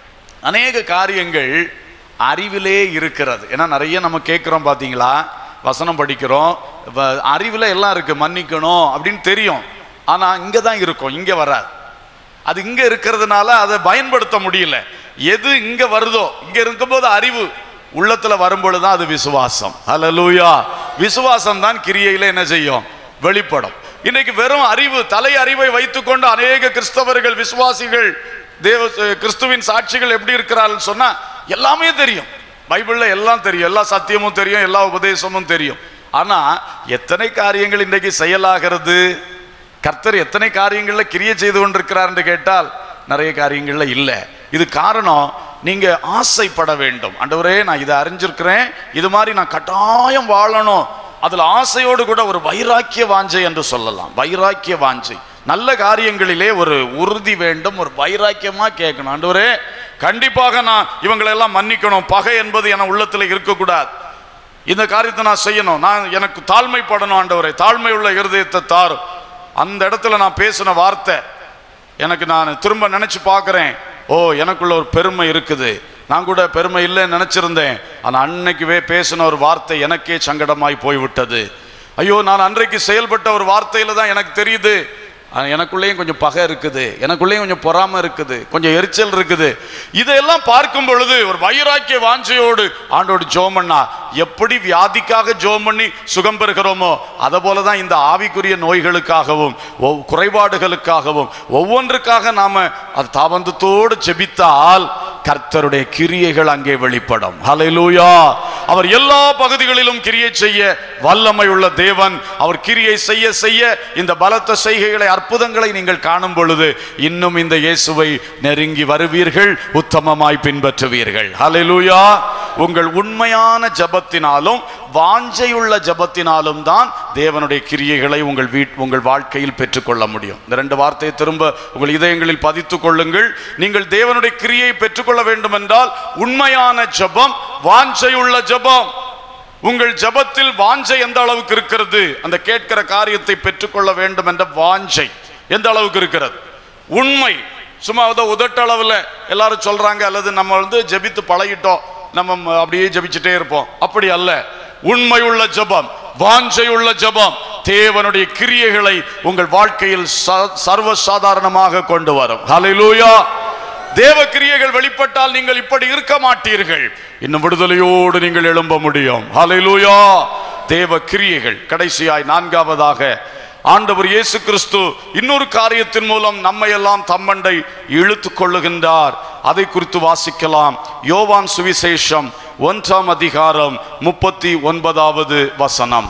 அநேக காரியங்கள் அறிவிலே இருக்கிறது. ஏன்னா நிறைய நம்ம கேட்குறோம் பார்த்தீங்களா, வசனம் படிக்கிறோம், அறிவில் எல்லாம் இருக்கு, மன்னிக்கணும் அப்படின்னு தெரியும். ஆனால் இங்கே தான் இருக்கும், இங்கே வராது. அது இங்கே இருக்கிறதுனால அதை பயன்படுத்த முடியல. எது இங்கே வருதோ, இங்கே இருக்கும்போது அறிவு உள்ளத்தில் வரும்பொழுது தான் அது விசுவாசம். ஹல்லேலூயா. விசுவாசம் தான் கிரியையில் என்ன செய்யும், வெளிப்படும். இன்னைக்கு வெறும் அறிவு, தலை அறிவை வைத்துக்கொண்டு அநேக கிறிஸ்தவர்கள், விசுவாசிகள், தேவ கிறிஸ்துவின் சாட்சிகள் எப்படி இருக்கிறார்கள் சொன்னா எல்லாமே தெரியும், பைபிள்ல எல்லாம் தெரியும், எல்லா சத்தியமும் தெரியும், எல்லா உபதேசமும் தெரியும். ஆனா எத்தனை காரியங்கள் இன்றைக்கு செயலாகிறது? கர்த்தர் எத்தனை காரியங்கள்ல கிரியை செய்து கொண்டிருக்கிறார் என்று கேட்டால் நிறைய காரியங்கள்ல இல்லை. இது காரணம், நீங்க ஆசைப்பட வேண்டும். ஆண்டவரே நான் இதை அறிஞ்சிருக்கிறேன், இது மாதிரி நான் கட்டாயம் வாழணும். அதுல ஆசையோடு கூட ஒரு வைராக்கிய வாஞ்சை என்று சொல்லலாம். வைராக்கிய வாஞ்சை, நல்ல காரியங்களிலே ஒரு உறுதி வேண்டும், ஒரு வைராக்கியமா கேட்கணும். ஆண்டவரே கண்டிப்பாக நான் இவங்களெல்லாம் மன்னிக்கணும், பகை என்பது என உள்ளத்தில் இருக்கக்கூடாது, இந்த காரியத்தை நான் செய்யணும், நான் எனக்கு தாழ்மைப்படணும். ஆண்டவரே தாழ்மை உள்ள இருதயத்தை தாரும். அந்த இடத்துல நான் பேசின வார்த்தை எனக்கு நான் திரும்ப நினைச்சு பார்க்கிறேன், ஓ எனக்குள்ள ஒரு பெருமை இருக்குது, நான் கூட பெருமை இல்லைன்னு நினைச்சிருந்தேன், ஆனால் அன்னைக்குவே பேசின ஒரு வார்த்தை எனக்கே சங்கடமாய் போய்விட்டது. ஐயோ நான் அன்றைக்கு செயல்பட்ட ஒரு வார்த்தையில தான் எனக்கு தெரியுது எனக்குள்ளேயும் கொஞ்சம் பகை இருக்குது, எனக்குள்ளேயும் கொஞ்சம் பொறாமை இருக்குது, கொஞ்சம் எரிச்சல் இருக்குது. இதையெல்லாம் பார்க்கும் பொழுது ஒரு வைராக்கிய வாஞ்சையோடு ஆண்டோடு ஜெபம் பண்ணா எப்படி வியாதிக்காக ஜெபம் பண்ணி சுகம் பெறுகிறோமோ அதை போலதான் இந்த ஆவிக்குரிய நோய்களுக்காகவும் குறைபாடுகளுக்காகவும் ஒவ்வொன்றுக்காக நாம அது தாபந்தத்தோடு ஜெபித்தால் கர்த்தருடைய கிரியைகள் அங்கே வெளிப்படும். ஹல்லேலூயா. அவர் எல்லா பகுதிகளிலும் கிரியை செய்ய வல்லமை உள்ள தேவன். அவர் கிரியை செய்ய செய்ய இந்த பலத்த செய்கைகளை, அற்புதங்களை நீங்கள் காணும் பொழுது இன்னும் இந்த இயேசுவை நெருங்கி வருவீர்கள், உத்தமமாய் பின்பற்றுவீர்கள். ஹல்லேலூயா. உங்கள் உண்மையான ஜபத்தினாலும் வாஞ்சையுள்ள ஜபத்தினாலும் தான் தேவனுடைய கிரியைகளை உங்கள் வீட் உங்கள் வாழ்க்கையில் பெற்றுக்கொள்ள முடியும். இந்த ரெண்டு வார்த்தையை திரும்ப உங்கள் இதயங்களில் பதித்துக் கொள்ளுங்கள். நீங்கள் தேவனுடைய கிரியை பெற்றுக்கொள்ள வேண்டும் என்றால் உண்மையான ஜபம், வாஞ்சையுள்ள ஜபம். உங்கள் ஜபத்தில் வாஞ்சை எந்த அளவுக்கு இருக்கிறது, அந்த கேட்கிற காரியத்தை பெற்றுக்கொள்ள வேண்டும் என்ற வாஞ்சை எந்த அளவுக்கு இருக்கிறது, உண்மை. சும்மா உதட்டளவில் எல்லாரும் சொல்றாங்க, அல்லது நம்ம வந்து ஜபித்து பழகிட்டோம், நம்ம அப்படியே ஜபிச்சுட்டே இருப்போம், அப்படி அல்ல. உண்மையுள்ள ஜபம், வாஞ்சையுள்ள ஜபம் தேவனுடைய கிரியைகளை உங்கள் வாழ்க்கையில் சர்வ சாதாரணமாக கொண்டு வரும். ஹல்லேலூயா. தேவ கிரியைகள் வெளிப்பட்டால் நீங்கள் இப்படி இருக்க மாட்டீர்கள், இன்னும் விடுதலையோடு நீங்கள் எழும்ப முடியும். ஹல்லேலூயா. தேவ கிரியைகள். கடைசியாய் நான்காவதாக ஆண்டவர் இயேசு கிறிஸ்து இன்னொரு காரியத்தின் மூலம் நம்மை எல்லாம் தம்மண்டை இழுத்து கொள்ளுகின்றார். அதை குறித்து வாசிக்கலாம். யோவான் சுவிசேஷம் ஒன்றாம் அதிகாரம் முப்பத்தி ஒன்பதாவது வசனம்.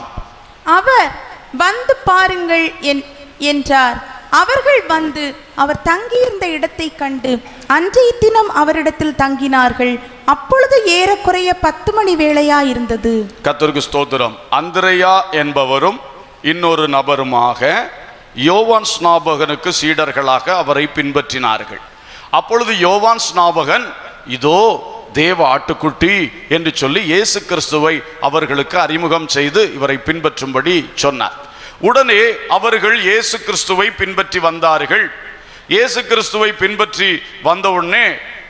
அவர் வந்து பாருங்கள் என்றார். அவர்கள் வந்து அவர் தங்கியிருந்த இடத்தை கண்டு அன்றைய தினம் அவரிடத்தில் தங்கினார்கள். அப்பொழுது ஏறக்குறைய பத்து மணி வேளையா இருந்தது. கர்த்தருக்கு ஸ்தோத்திரம். அந்திரேயா என்பவரும் இன்னொரு நபருமாக யோவான் ஸ்நாபகனுக்கு சீடர்களாக அவரை பின்பற்றினார்கள். அப்பொழுது யோவான் ஸ்நாபகன் இதோ தேவ ஆட்டுக்குட்டி என்று சொல்லி இயேசு கிறிஸ்துவை அவர்களுக்கு அறிமுகம் செய்து இவரை பின்பற்றும்படி சொன்னார். உடனே அவர்கள் இயேசு கிறிஸ்துவை பின்பற்றி வந்தார்கள். இயேசு கிறிஸ்துவை பின்பற்றி வந்தவுடனே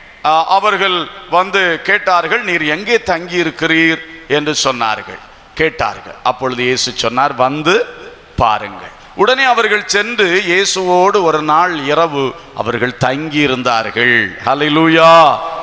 அவர்கள் வந்து கேட்டார்கள், நீர் எங்கே தங்கி இருக்கிறீர் என்று சொன்னார்கள். கேட்டார்கள். அப்பொழுது இயேசு சொன்னார், வந்து பாருங்கள். உடனே அவர்கள் சென்று இயேசுவோடு ஒரு நாள் இரவு அவர்கள் தங்கி இருந்தார்கள். ஹல்லேலூயா.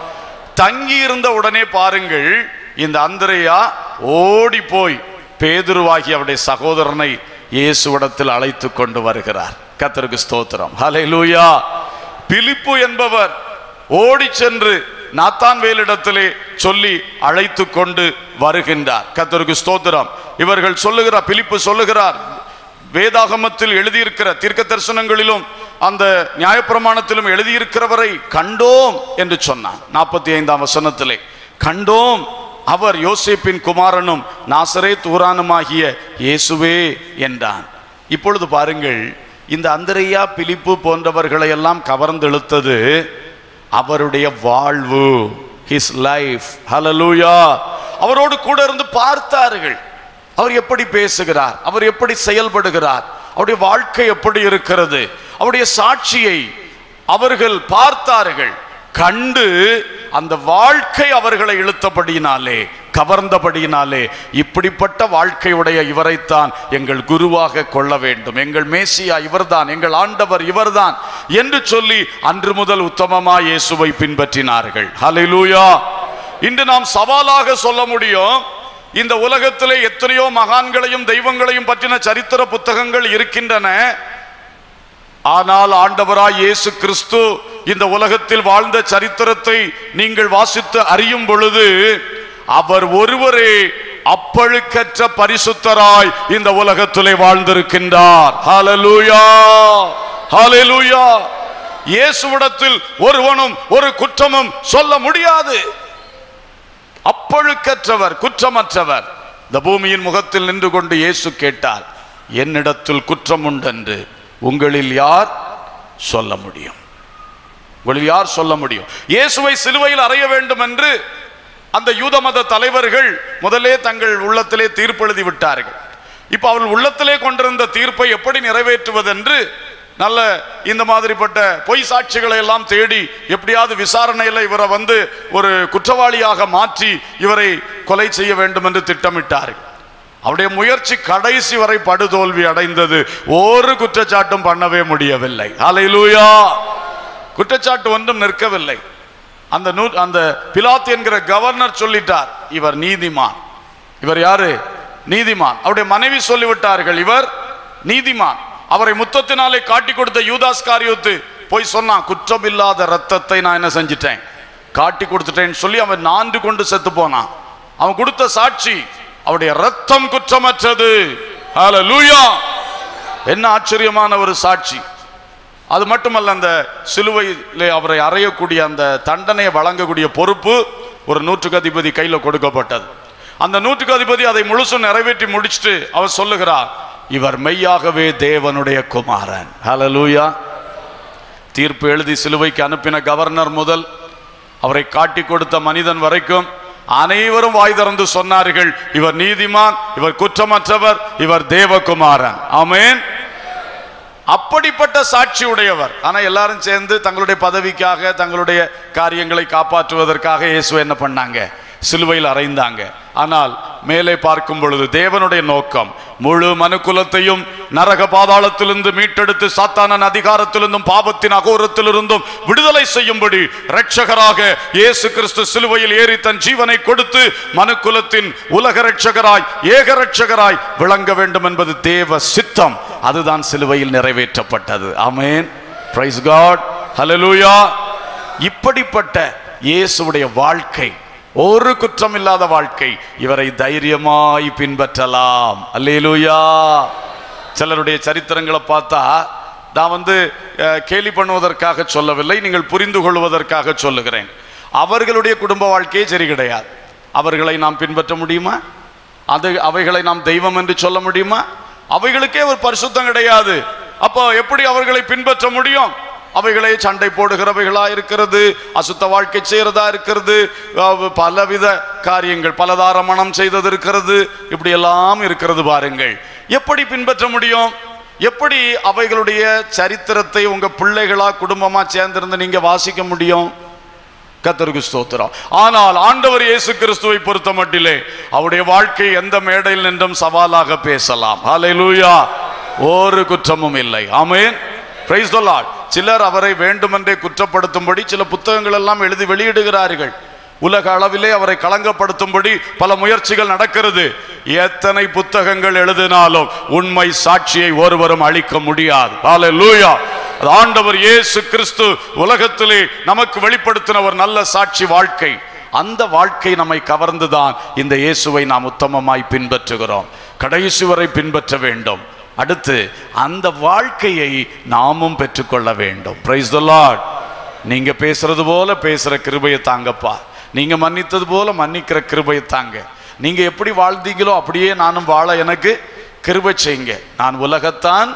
தங்கி இருந்த உடனே பாருங்கள், இந்த அந்திரேயா ஓடி போய் பேதுருவாகி அவருடைய சகோதரனை இயேசுவிடத்தில் அழைத்து கொண்டு வருகிறார். கர்த்தருக்கு ஸ்தோத்திரம். ஹல்லேலூயா. பிலிப்பு என்பவர் ஓடி சென்று நாத்தான்வேலிடத்திலே சொல்லி அழைத்து கொண்டு வருகின்றார். கர்த்தருக்கு ஸ்தோத்திரம். இவர்கள் சொல்லுகிறார், பிலிப்பு சொல்லுகிறார், வேதாகமத்தில் எழுதியிருக்கிற தீர்க்க தரிசனங்களிலும் அந்த நியாயப்பிரமாணத்திலும் எழுதியிருக்கிறவரை கண்டோம் என்று சொன்னான். நாற்பத்தி ஐந்தாம் வசனத்திலே கண்டோம், அவர் யோசேப்பின் குமாரனும் நாசரேத் ஊரானுமாகிய இயேசுவே என்றான். இப்பொழுது பாருங்கள், இந்த அந்திரையா பிலிப்பு போன்றவர்களை எல்லாம் கவர்ந்தெழுத்தது அவருடைய வாழ்வு, ஹிஸ் லைஃப். ஹல்லேலூயா. அவரோடு கூட இருந்து பார்த்தார்கள். அவர் எப்படி பேசுகிறார், அவர் எப்படி செயல்படுகிறார், அவருடைய வாழ்க்கை எப்படி இருக்கிறது, அவருடைய சாட்சியை அவர்கள் பார்த்தார்கள். கண்டு அந்த வாழ்க்கை அவர்களை இழுத்தபடியினாலே, கவர்ந்தபடியினாலே, இப்படிப்பட்ட வாழ்க்கையுடைய இவரைத்தான் எங்கள் குருவாக கொள்ள வேண்டும், எங்கள் மேசியா இவர்தான், எங்கள் ஆண்டவர் இவர்தான் என்று சொல்லி அன்று முதல் உத்தமமாய் இயேசுவை பின்பற்றினார்கள். ஹல்லேலூயா. இன்று நாம் சவாலாக சொல்ல முடியும், இந்த உலகத்திலே எத்தனையோ மகான்களையும் தெய்வங்களையும் பற்றின சரித்திர புத்தகங்கள் இருக்கின்றன. ஆனால் ஆண்டவராய் இயேசு கிறிஸ்து இந்த உலகத்தில் வாழ்ந்த சரித்திரத்தை நீங்கள் வாசித்து அறியும் பொழுது அவர் ஒருவரே அப்பழுக்கற்ற பரிசுத்தராய் இந்த உலகத்திலே வாழ்ந்திருக்கின்றார். ஹல்லேலூயா, ஹல்லேலூயா. இயேசுவிடத்தில் ஒருவனும் ஒரு குற்றமும் சொல்ல முடியாது. அப்பழுக்கற்றவர், குற்றமற்றவர். இந்த பூமியின் முகத்தில் நின்று கொண்டு இயேசு கேட்டார், என்னிடத்தில் குற்றம் உண்டென்று உங்களில் யார் சொல்ல முடியும்? உங்களில் யார் சொல்ல முடியும்? இயேசுவை சிலுவையில் அறைய வேண்டும் என்று அந்த யூத மத தலைவர்கள் முதலே தங்கள் உள்ளத்திலே தீர்ப்பு எழுதி விட்டார்கள். இப்ப அவர்கள் உள்ளத்திலே கொண்டிருந்த தீர்ப்பை எப்படி நிறைவேற்றுவதென்று நல்ல இந்த மாதிரிப்பட்ட பொய் சாட்சிகளை எல்லாம் தேடி எப்படியாவது விசாரணையில் இவரை வந்து ஒரு குற்றவாளியாக மாற்றி இவரை கொலை செய்ய வேண்டும் என்று திட்டமிட்டார்கள். அவருடைய முயற்சி கடைசி வரை படுதோல்வி அடைந்தது. ஒரு குற்றச்சாட்டும் பண்ணவே முடியவில்லை. ஹல்லேலூயா. குற்றச்சாட்டு ஒன்றும் நிற்கவில்லை. அந்த நூ அந்த பிலாத்து என்கிற கவர்னர் சொல்லிட்டார், இவர் நீதிமான். இவர் யாரு? நீதிமான். அவருடைய மனைவி சொல்லிவிட்டார்கள், இவர் நீதிமான். அவரை முத்தத்தினாலே காட்டி கொடுத்த யூதாஸ் காரியோத்து போய் சொன்னான், குற்றமில்லாத ரத்தத்தை நான் என்ன செஞ்சிட்டேன், காட்டி கொடுத்துட்டேன்னு சொல்லி அவன் நான்கு கொண்டு செத்து போனான். அவன் கொடுத்த சாட்சி, அவருடைய ரத்தம் குற்றமற்றது. ஹல்லேலூயா. என்ன ஆச்சரியமான ஒரு சாட்சி. அது மட்டுமல்ல, அந்த சிலுவையிலே அவரை அறையக்கூடிய அந்த தண்டனையை வழங்கக்கூடிய பொறுப்பு ஒரு நூற்றுக்கு அதிபதி கையில் கொடுக்கப்பட்டது. அந்த நூற்றுக்கு அதிபதி அதை முழுசும் நிறைவேற்றி முடிச்சுட்டு அவர் சொல்லுகிறார், இவர் மெய்யாகவே தேவனுடைய குமாரன். ஹல்லேலூயா. தீர்ப்பு எழுதி சிலுவைக்கு அனுப்பின கவர்னர் முதல் அவரை காட்டி கொடுத்த மனிதன் வரைக்கும் அனைவரும் வாய் திறந்து சொன்னார்கள், இவர் நீதிமான், இவர் குற்றமற்றவர், இவர் தேவகுமாரன். ஆமென். அப்படிப்பட்ட சாட்சி உடையவர். ஆனா எல்லாரும் சேர்ந்து தங்களுடைய பதவிக்காக, தங்களுடைய காரியங்களை காப்பாற்றுவதற்காக இயேசு என்ன பண்ணாங்க? சிலுவையில் அறைந்தாங்க. ஆனால் மேலே பார்க்கும் பொழுது தேவனுடைய நோக்கம் முழு மனுக்குலத்தையும் நரக பாதாளத்திலிருந்து மீட்டெடுத்து சாத்தானின் அதிகாரத்திலிருந்தும் பாவத்தின் அகோரத்திலிருந்தும் விடுதலை செய்யும்படி இரட்சகராக இயேசு கிறிஸ்து சிலுவையில் ஏறி தன் ஜீவனை கொடுத்து மனுக்குலத்தின் உலக இரட்சகராய், ஏக இரட்சகராய் விளங்க வேண்டும் என்பது தேவ சித்தம். அதுதான் சிலுவையில் நிறைவேற்றப்பட்டது. ஆமென். Praise God. ஹல்லேலூயா. இப்படிப்பட்ட இயேசுவுடைய வாழ்க்கை, ஒரு குற்றம் இல்லாத வாழ்க்கை, இவரை தைரியமாய் பின்பற்றலாம். அல்லேலூயா. சிலருடைய சரித்திரங்களை பார்த்தா நான் வந்து கேலி பண்ணுவதற்காக சொல்லவில்லை, நீங்கள் புரிந்து கொள்வதற்காக சொல்லுகிறேன். அவர்களுடைய குடும்ப வாழ்க்கையே சரி கிடையாது. அவர்களை நாம் பின்பற்ற முடியுமா? அது அவைகளை நாம் தெய்வம் என்று சொல்ல முடியுமா? அவைகளுக்கே ஒரு பரிசுத்தம் கிடையாது. அப்போ எப்படி அவர்களை பின்பற்ற முடியும்? அவைகளை சண்டை போடுகிறவைகளா இருக்கிறது, அசுத்த வாழ்க்கை செய்யறதா இருக்கிறது, பலவித காரியங்கள், பலதார மனம் செய்தது இருக்கிறது, இப்படி எல்லாம் இருக்கிறது. பாருங்கள், எப்படி பின்பற்ற முடியும்? எப்படி அவைகளுடைய சரித்திரத்தை உங்க பிள்ளைகளா குடும்பமா சேர்ந்திருந்து நீங்க வாசிக்க முடியும்? கர்த்தருக்கு ஸ்தோத்திரம். ஆனால் ஆண்டவர் இயேசு கிறிஸ்துவை பொறுத்த மட்டிலே அவருடைய வாழ்க்கை எந்த மேடையில் நின்றும் சவாலாக பேசலாம். ஹல்லேலூயா. ஒரு குற்றமும் இல்லை. ஆமென். Praise the Lord. சிலர் அவரை வேண்டுமென்றே குற்றப்படுத்தும்படி சில புத்தகங்கள் எல்லாம் எழுதி வெளியிடுகிறார்கள். உலக அளவிலே அவரை களங்கப்படுத்தும்படி பல முயற்சிகள் நடக்கிறது. எத்தனை புத்தகங்கள் எழுதினாலும் உண்மை சாட்சியை ஒருவரும் அளிக்க முடியாது. ஹல்லேலூயா. ஆண்டவர் இயேசு கிறிஸ்து உலகத்திலே நமக்கு வெளிப்படுத்தின ஒரு நல்ல சாட்சி வாழ்க்கை. அந்த வாழ்க்கை நம்மை கவர்ந்துதான் இந்த இயேசுவை நாம் உத்தமமாய் பின்பற்றுகிறோம். கடைசி வரை பின்பற்ற வேண்டும். அடுத்து அந்த வாழ்க்கையை நாமும் பெற்றுக்கொள்ள வேண்டும். Praise the Lord. நீங்க பேசுறது போல பேசுற கிருபையை தாங்கப்பா. நீங்க மன்னித்தது போல மன்னிக்கிற கிருபையை தாங்க. நீங்க எப்படி வாழ்ந்தீங்களோ அப்படியே நானும் வாழ எனக்கு கிருபை செய்யுங்க. நான் உலகத்தான்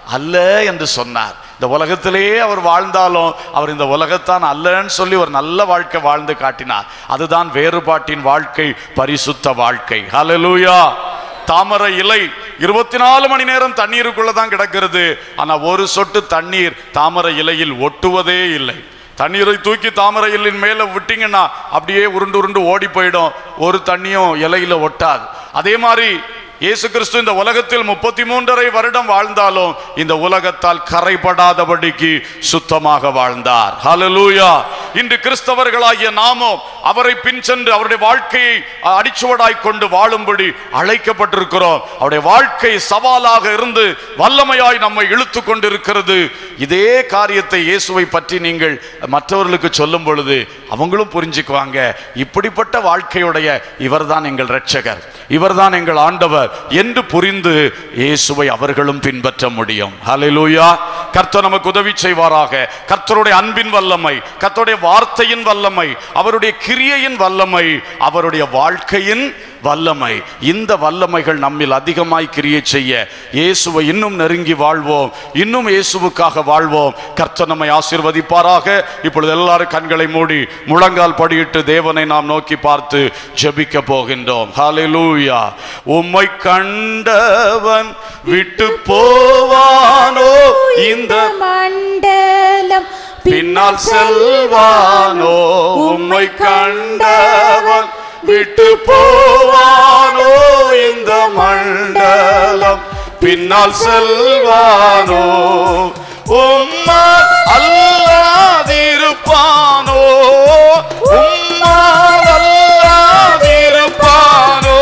அல்ல என்று சொன்னார். இந்த உலகத்திலேயே அவர் வாழ்ந்தாலும் அவர் இந்த உலகத்தான் அல்லன்னு சொல்லி ஒரு நல்ல வாழ்க்கை வாழ்ந்து காட்டினார். அதுதான் வேறுபாட்டின் வாழ்க்கை, பரிசுத்த வாழ்க்கை. ஹல்லேலூயா. தாமரை இலை இருபத்தி நாலு மணி நேரம் தண்ணீருக்குள்ளதான் கிடக்கிறது. ஆனா ஒரு சொட்டு தண்ணீர் தாமரை இலையில் ஒட்டுவதே இல்லை. தண்ணீரை தூக்கி தாமரை இலையின் மேல விட்டீங்கன்னா அப்படியே உருண்டு உருண்டு ஓடி போயிடும், ஒரு தண்ணியும் இலையில ஒட்டாது. அதே மாதிரி இயேசு கிறிஸ்து இந்த உலகத்தில் முப்பத்தி மூன்றரை வருடம் வாழ்ந்தாலும் இந்த உலகத்தால் கரைபடாதபடிக்கு சுத்தமாக வாழ்ந்தார். ஹல்லேலூயா. இன்று கிறிஸ்தவர்களாகிய நாமும் அவரை பின் சென்று அவருடைய வாழ்க்கையை அடிச்சுவடாய் கொண்டு வாழும்படி அழைக்கப்பட்டிருக்கிறோம். அவருடைய வாழ்க்கை சவாலாக இருந்து வல்லமையாய் நம்மை இழுத்து கொண்டிருக்கிறது. இதே காரியத்தை இயேசுவை பற்றி நீங்கள் மற்றவர்களுக்கு சொல்லும் பொழுது அவங்களும் புரிஞ்சுக்குவாங்க, இப்படிப்பட்ட வாழ்க்கையுடைய இவர்தான் எங்கள் இரட்சகர், இவர்தான் எங்கள் ஆண்டவர் என்று புரிந்து இயேசுவை அவர்களும் பின்பற்ற முடியும். ஹல்லேலூயா. கர்த்தர் நமக்கு உதவி செய்வாராக. கர்த்தருடைய அன்பின் வல்லமை, கர்த்தருடைய வார்த்தையின் வல்லமை, அவருடைய கிரியையின் வல்லமை, அவருடைய வாழ்க்கையின் வல்லமை, இந்த வல்லமைகள் நம்மில் அதிகமாய் கிரியை செய்ய இயேசுவை இன்னும் நெருங்கி வாழ்வோம், இன்னும் இயேசுவுக்காக வாழ்வோம். கர்த்தர் நம்மை ஆசீர்வதிப்பாராக. இப்பொழுது எல்லாரும் கண்களை மூடி முழங்கால் படியிட்டு தேவனை நாம் நோக்கி பார்த்து ஜெபிக்க போகின்றோம். ஹல்லேலூயா. உம்மை கண்டவன் விட்டு போவானோ, இந்த மண்டலம் பின்னால் செல்வானோ? உம்மை கண்டவன் விட்டு போவானோ, இந்த மண்டலம் பின்னால் செல்வானோ? உம்மால் அல்லாதிருப்பானோ, உம்மால் அல்லாதிருப்பானோ?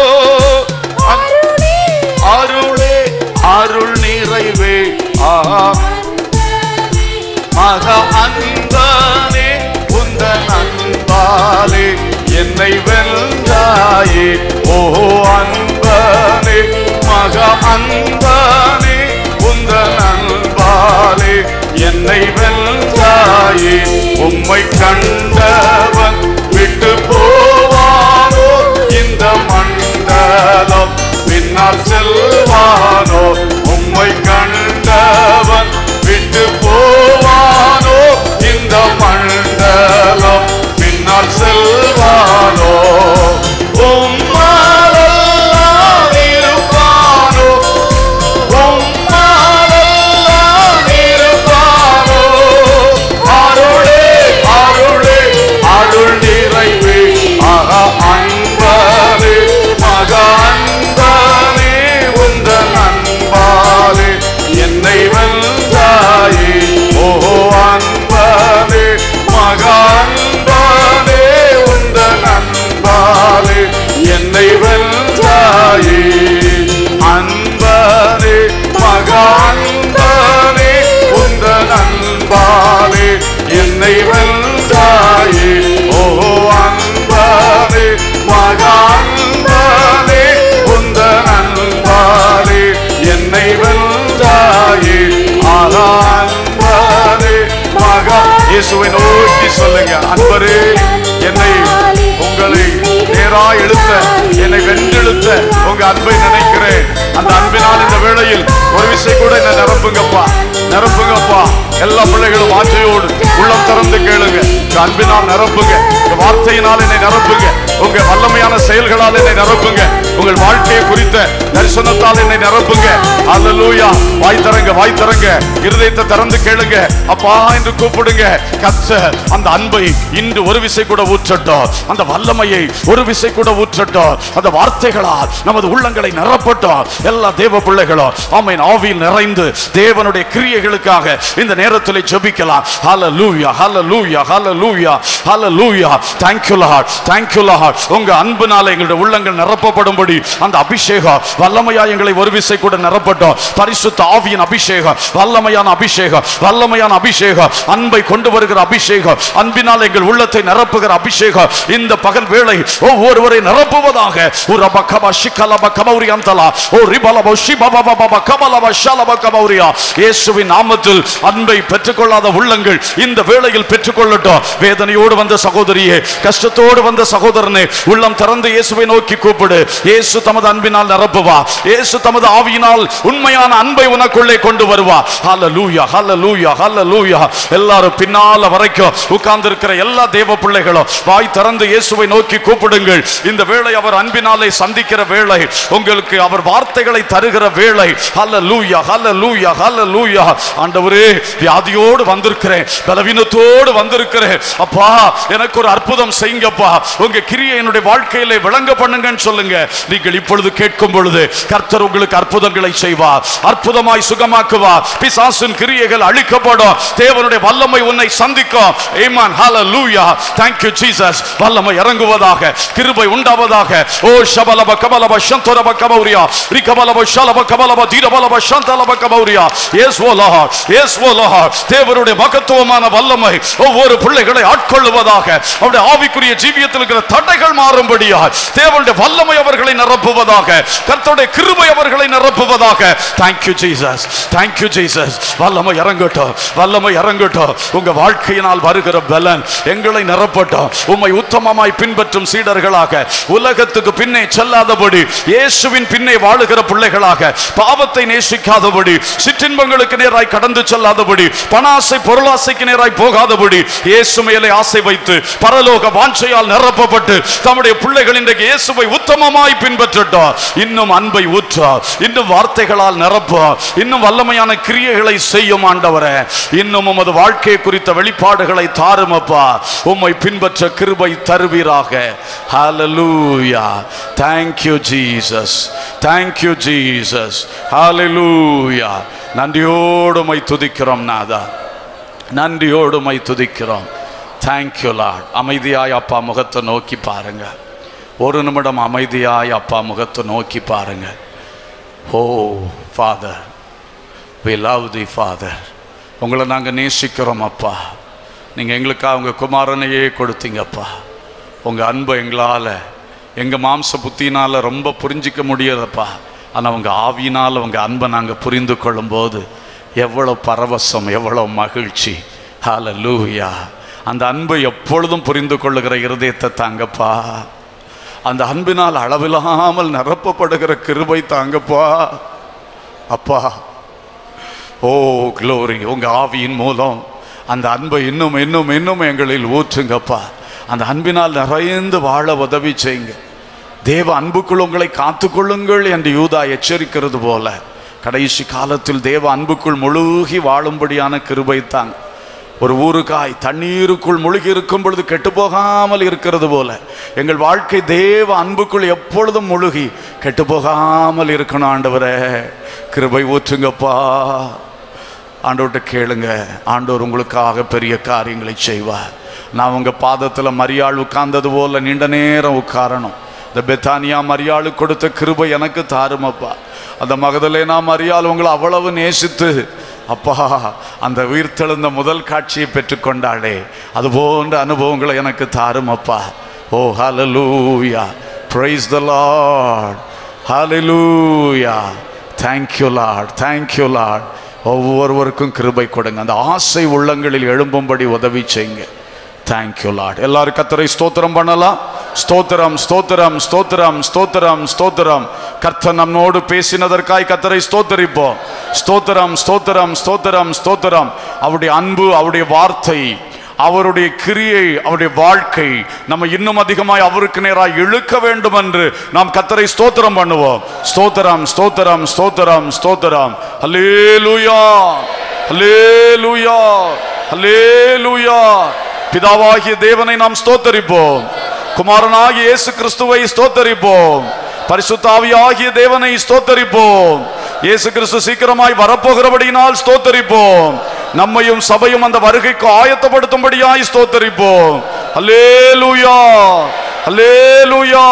அருளே அருள் நிறைவே மக அன்பனே, உந்தன் அன்பாலே என்னை வென்றாயே. ஓ அன்பனே, மக அன்பனே, உந்தன் அன்பாலே என்னை வென்றாயே. உம்மை கண்டவன் விட்டு போவானோ, இந்த மண்டலம் பின்னால் செல்வானோ? உம்மை கண்டவன் விட்டு போவானோ, இந்த மண்டலம் பின்னால் செல்வானோ? உம்மால் அல்லாதிருப்பானோ, உம்மால் அல்லாதிருப்பானோ? அருளே அருளே அருள் நிறைவே ஆகா அன்பனே, மக அன்பனே, உந்தன் அன்பாலே என்னை வென்றாயே. ஓ அன்பனே, மக அன்பனே, உந்தன் அன்பாலே என்னை வென்றாயே. அன்பனே, மக அன்பனே, உந்தன் அன்பாலே என்னை வென்றாயே. ஓ அன்பனே, மக அன்பனே, உந்தன் அன்பாலே என்னை வென்றாயே. ஆகா அன்பனே, மக இயேசுவை நோக்கி சொல்லுங்க, அன்பரே என்னை உங்களை நேராய் இழுத்த, என்னை வென்றெழுத்த உங்க அன்பை நினைக்கிறேன். அந்த அன்பினால் இந்த வேளையில் ஒரு விஷயம் கூட என்ன நிரப்புங்கப்பா, நிரப்புங்கப்பா. எல்லா பிள்ளைகளும் ஆசையோடு உள்ளம் திறந்து கேளுங்க. அன்பினால் நிரப்புங்க, உங்க வார்த்தையினால் என்னை நிரப்புங்க, உங்க வல்லமையான செயல்களால் என்னை நிரப்புங்க, உங்கள் வாழ்க்கையை குறித்த தரிசனத்தால் என்னை நிரப்புங்க. அல்லேலூயா. வாய் தரங்க, வாய் தரங்க, இருதயத்தை திறந்து கேளுங்க. அப்பா என்று கூப்பிடுங்க. கர்த்தர் அந்த அன்பை இன்று ஒரு விசை கூட ஊற்றட்டும், அந்த வல்லமையை ஒரு விசை கூட ஊற்றட்டும், அந்த வார்த்தைகளால் நமது உள்ளங்களை நிரப்பட்டும். எல்லா தேவ பிள்ளைகளும் ஆமென் ஆவியில் நிறைந்து தேவனுடைய கிரியைகளுக்காக இந்த நேரத்தில் ஜெபிக்கலாம். ஹல்லேலூயா, ஹல்லேலூயா, ஹல்லேலூயா, ஹல்லேலூயா. Thank you Lord, thank you Lord. உங்க அன்பினால எங்களுடைய உள்ளங்கள் நிரப்பப்படும்படி அந்த அபிஷேகம் வல்லமையா எங்களை ஒரு விசை கூட நிரப்பட்டும். பரிசுத்த ஆவியின் அபிஷேகம், வல்லமையான அபிஷேகம், வல்லமையான அபிஷேகம், அன்பை கொண்டு வருகிற அபிஷேகம், அன்பினால் எங்கள் உள்ளத்தை நிரப்புகிற அபிஷேகம் இந்த பகல் வேளை ஒவ்வொருவரை நிரப்புவதாக. இயேசுவின் நாமத்தில் அன்பை பெற்றுக்கொள்ளாத உள்ளங்கள் இந்த வேளையில் பெற்றுக்கொள்ளட்டும். வேதனையோடு வந்த சகோதரியே, கஷ்டத்தோடு வந்த சகோதரனே, உள்ளம் திறந்து இயேசுவை நோக்கி கூப்பிடு. இயேசு தமது அன்பினால் நிரப்புவார். இயேசு தமது ஆவியினால் உண்மையான அன்பை உனக்குள்ளே கொண்டு வருவார். ஹல்லேலூயா, ஹல்லேலூயா, ஹல்லேலூயா. எல்லாரும் பின்னால வரைக்கும் உட்கார்ந்து இருக்கிற எல்லா தேவ பிள்ளைகளும் வாய் திறந்து இயேசுவை நோக்கி கூப்பிடுங்கள். இந்த வேளை அவர் அன்பினாலே சந்திக்கிற வேளை, உங்களுக்கு அவர் வார்த்தைகளை தருகிற வேளை. ஹல்லேலூயா, ஹல்லேலூயா, ஹல்லேலூயா. ஆண்டவரே, வியாதியோடு வந்திருக்கிறேன், பலவீனத்தோடு வந்திருக்கிறேன், அப்பா எனக்கு ஒரு அற்புதம் செய்யுங்கப்பா, உங்க கிரியை என்னுடைய வாழ்க்கையிலே விளங்க பண்ணுங்கன்னு சொல்லுங்க. நீங்கள் இப்பொழுது கேட்கும் பொழுது கர்த்தர் உங்களுக்கு அற்புதங்களை செய்வார், அற்புதமாய் சுகமாக்குவார். பிசாசின் கிரியைகள் அழிக்கப்படும். தேவனுடைய வல்லமை உன்னை சந்திக்கும். ஆமென், ஹல்லேலூயா. Thank you Jesus. வல்லமை இறங்குவதாக, கிருபை உண்டாவதாக. ஓ ஷபலப கபலப ஷந்தரப கபௌரியா ரிகபலப ஷலப கபலப தீரபலப ஷந்தலப கபௌரியா. Yes O Lord, yes O Lord. தேவனுடைய மகத்துவமான வல்லமை ஒவ்வொரு பிள்ளைகளை ஆட்கொள்ளுவதாக. அவருடைய ஆவிக்குரிய ஜீவியத்தில் இருக்கிற தடைகள் மாறும்படியாக தேவனுடைய வல்லமை அவர்களை நிரப்புவதாக. கர்த்தருடைய கிருபை அவர்களை நிரப்புவதாக. Thank you Jesus, thank you Jesus. வல்லமை இறங்கட்டும், வல்லமை இறங்கட்டும். உங்க வாழ்க்கையினால் வருகிற பலன் எங்களை நிரப்பட்டும். உம்மை உத்தமமாய் பின்பற்றும் சீடர்களாக, உலகத்துக்கு பின்னே செல்லாதபடி, இயேசுவின் பின்னே வாழுகிற பிள்ளைகளாக, பாவத்தை நேசிக்காதபடி, சிற்றின்பங்களுக்கு நேராய் கடந்து செல்லாதபடி, பணாசை பொருளாசைக்கு நேராய் போகாதபடி, இயேசு மேலே ஆசை வைத்து பரலோக வாஞ்சையால் நிரப்பப்பட்டு தம்முடைய பிள்ளைகள் இன்றைக்கு இயேசுவை உத்தமமாய் பின்பற்றட்டும். இன்னும் அன்பை ஊற்றா, இன்னும் வார்த்தைகளால் நிரப்பா, இன்னும் வல்லமையான கிரியைகளை செய்யும் ஆண்டவரே. இன்னும் உமது வாழ்க்கை குறித்த வெளிப்பாடுகளை தாருமப்பா. உம்மை பின்பற்ற கிருபை தருவீராக. ஹல்லேலூயா. Thank you Jesus, thank you Jesus. ஹல்லேலூயா. நன்றியோடு உம்மை துதிக்கிறோம் நாதா, நன்றியோடு உம்மை துதிக்கிறோம். Thank you Lord. அமைதியாய் அப்பா முகத்தை நோக்கி பாருங்க. ஒரு நிமிடம் அமைதியாய் அப்பா முகத்தை நோக்கி பாருங்க. ஓ Father, we love thee Father. உங்களை நாங்கள் நேசிக்கிறோம் அப்பா. நீங்கள் எங்களுக்காக உங்கள் குமாரனையே கொடுத்தீங்கப்பா. உங்கள் அன்பை எங்களால் எங்கள் மாம்ச புத்தினால் ரொம்ப புரிஞ்சிக்க முடியாதப்பா. ஆனால் உங்கள் ஆவியினால் உங்கள் அன்பை நாங்கள் புரிந்து கொள்ளும்போது எவ்வளோ பரவசம், எவ்வளோ மகிழ்ச்சி. ஹல்லேலூயா. அந்த அன்பை எப்பொழுதும் புரிந்து கொள்ளுகிற இருதயத்தை தாங்கப்பா. அந்த அன்பினால் அளவில்லாமல் நிரப்பப்படுகிற கிருபை தாங்கப்பா. அப்பா, ஓ க்ளோரி, உங்கள் ஆவியின் மூலம் அந்த அன்பை இன்னும் இன்னும் இன்னும் எங்களில் ஊற்றுங்கப்பா. அந்த அன்பினால் நிறைந்து வாழ உதவி செய்யுங்க. தேவ அன்புக்குள் உங்களை காத்துக்கொள்ளுங்கள் என்று யூதா எச்சரிக்கிறது போல கடைசி காலத்தில் தேவ அன்புக்குள் முழுகி வாழும்படியான கிருபை தாங்க. ஒரு ஊறுகாய் தண்ணீருக்குள் முழுகி இருக்கும் பொழுது கெட்டு போகாமல் இருக்கிறது போல எங்கள் வாழ்க்கை தேவ அன்புக்குள் எப்பொழுதும் முழுகி கெட்டு போகாமல் இருக்கணும். ஆண்டவரே, கிருபை ஊற்றுங்கப்பா. ஆண்டவர்கிட்ட கேளுங்க. ஆண்டவர் உங்களுக்காக பெரிய காரியங்களை செய்வார். நான் உங்கள் பாதத்தில் மரியாள் உட்கார்ந்தது போல நீண்ட நேரம் உட்காரணும். இந்த பெத்தானியா மரியாளு கொடுத்த கிருபை எனக்கு தாருமப்பா. அந்த மகதலேனா மரியாள் உங்களை அவ்வளவு நேசித்து அப்பா அந்த உயிர்த்தெழுந்த முதல் காட்சியை பெற்றுக்கொண்டாளே, அது போன்ற அனுபவங்களை எனக்கு தாருமப்பா. ஓ ஹல்லேலூயா, praise the Lord, hallelujah. thank you Lord, thank you Lord. ஒவ்வொருவருக்கும் கிருபை கொடுங்க. அந்த ஆசை உள்ளங்களில் எழும்பும்படி உதவி செய்யுங்க. Thank you Lord. எல்லாரும் கர்த்தரை ஸ்தோத்திரம் பண்ணலாம். ஸ்தோத்திரம், ஸ்தோத்திரம், ஸ்தோத்திரம், ஸ்தோத்திரம், ஸ்தோத்திரம். கர்த்தர் நம்மோடு பேசினதற்காய் கர்த்தரை ஸ்தோத்தரிப்போம். ஸ்தோத்திரம், ஸ்தோத்திரம், ஸ்தோத்திரம், ஸ்தோத்திரம். அவருடைய அன்பு, அவருடைய வார்த்தை, அவருடைய கிரியை, அவருடைய வாழ்க்கை நம்ம இன்னும் அதிகமாய் அவருக்கு நேராக இழுக்க வேண்டும் என்று நாம் கர்த்தரை ஸ்தோத்திரம் பண்ணுவோம். ஸ்தோத்திரம், ஸ்தோத்திரம், ஸ்தோத்திரம், ஸ்தோத்திரம். ஹல்லேலூயா, ஹல்லேலூயா, ஹல்லேலூயா. பிதாவாகிய தேவனை நாம் ஸ்தோத்தரிப்போம். குமாரனாகிய இயேசு கிறிஸ்துவை ஸ்தோத்தரிப்போம். பரிசுத்த ஆவியாகிய தேவனை ஸ்தோத்தரிப்போம். இயேசு கிறிஸ்து சீக்கிரமாய் வரப்போகிறபடியினால் ஸ்தோத்தரிப்போம். நம்மையும் சபையும் அந்த வருகைக்கு ஆயத்தப்படுத்தும்படியாய் ஸ்தோத்தரிப்போம். ஹல்லேலூயா, ஹல்லேலூயா,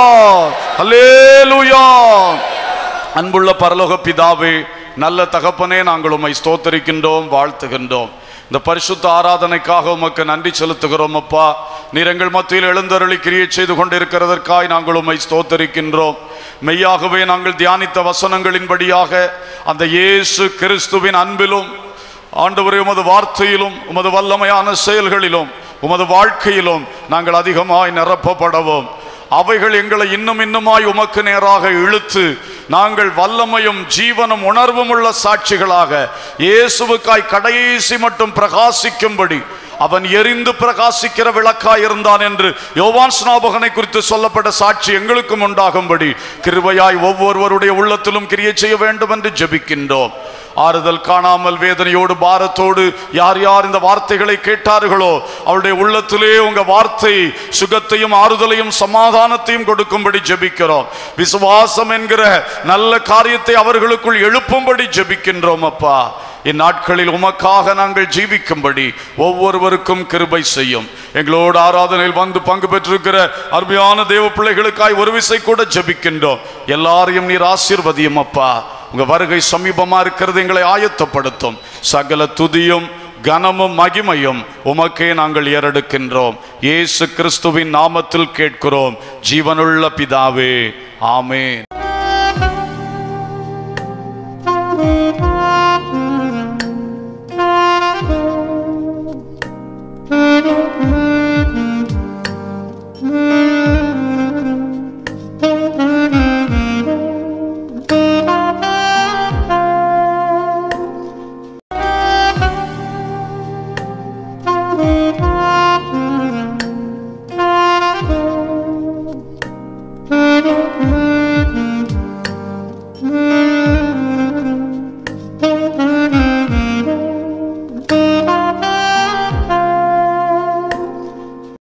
ஹல்லேலூயா. அன்புள்ள பரலோக பிதாவே, நல்ல தகப்பனே, நாங்கள் உம்மை ஸ்தோத்தரிக்கின்றோம், வாழ்த்துகின்றோம். இந்த பரிசுத்த ஆராதனைக்காக உமக்கு நன்றி செலுத்துகிறோம் அப்பா. நீர் எங்கள் மத்தியில் எழுந்தருளி கிரியை செய்து கொண்டிருக்கிறதற்காய் நாங்கள் உம்மை ஸ்தோத்தரிக்கின்றோம். மெய்யாகவே நாங்கள் தியானித்த வசனங்களின்படியாக அந்த இயேசு கிறிஸ்துவின் அன்பிலும் ஆண்டவரே உமது வார்த்தையிலும் உமது வல்லமையான செயல்களிலும் உமது வாழ்க்கையிலும் நாங்கள் அதிகமாய் நிரப்பப்படவும் அவைகள் எங்களை இன்னும் இன்னுமாய் உமக்கு நேராக இழுத்து நாங்கள் வல்லமையும் ஜீவனும் உணர்வும் உள்ள சாட்சிகளாக இயேசுவுக்காய் கடைசி மட்டும் பிரகாசிக்கும்படி அவன் எரிந்து பிரகாசிக்கிற விளக்காய் இருந்தான் என்று யோவான் ஸ்நாபகனை குறித்து சொல்லப்பட்ட சாட்சி எங்களுக்கும் உண்டாகும்படி கிருபையாய் ஒவ்வொருவருடைய உள்ளத்திலும் கிரியை செய்ய வேண்டும் என்று ஜெபிக்கின்றோம். ஆறுதல் காணாமல் வேதனையோடு பாரத்தோடு யார் யார் இந்த வார்த்தைகளை கேட்டார்களோ அவருடைய உள்ளத்திலே உங்க வார்த்தை சுகத்தையும் ஆறுதலையும் சமாதானத்தையும் கொடுக்கும்படி ஜெபிக்கிறோம். விசுவாசம் என்கிற நல்ல காரியத்தை அவர்களுக்குள் எழுப்பும்படி ஜெபிக்கின்றோம். அப்பா, இந்நாட்களில் உமக்காக நாங்கள் ஜீவிக்கும்படி ஒவ்வொருவருக்கும் கிருபை செய்யும். எங்களோடு ஆராதனையில் வந்து பங்கு பெற்றிருக்கிற அருமையான தேவ பிள்ளைகளுக்காய் ஒரு விசை கூட ஜெபிக்கின்றோம். எல்லாரையும் நீர் ஆசீர்வதியும். அப்பா, உங்க வருகை சமீபமா இருக்கிறது, எங்களை ஆயத்தப்படுத்தும். சகல துதியும் கனமும் மகிமையும் உமக்கே நாங்கள் ஏறெடுக்கின்றோம். இயேசு கிறிஸ்துவின் நாமத்தில் கேட்கிறோம் ஜீவனுள்ள பிதாவே, ஆமென்.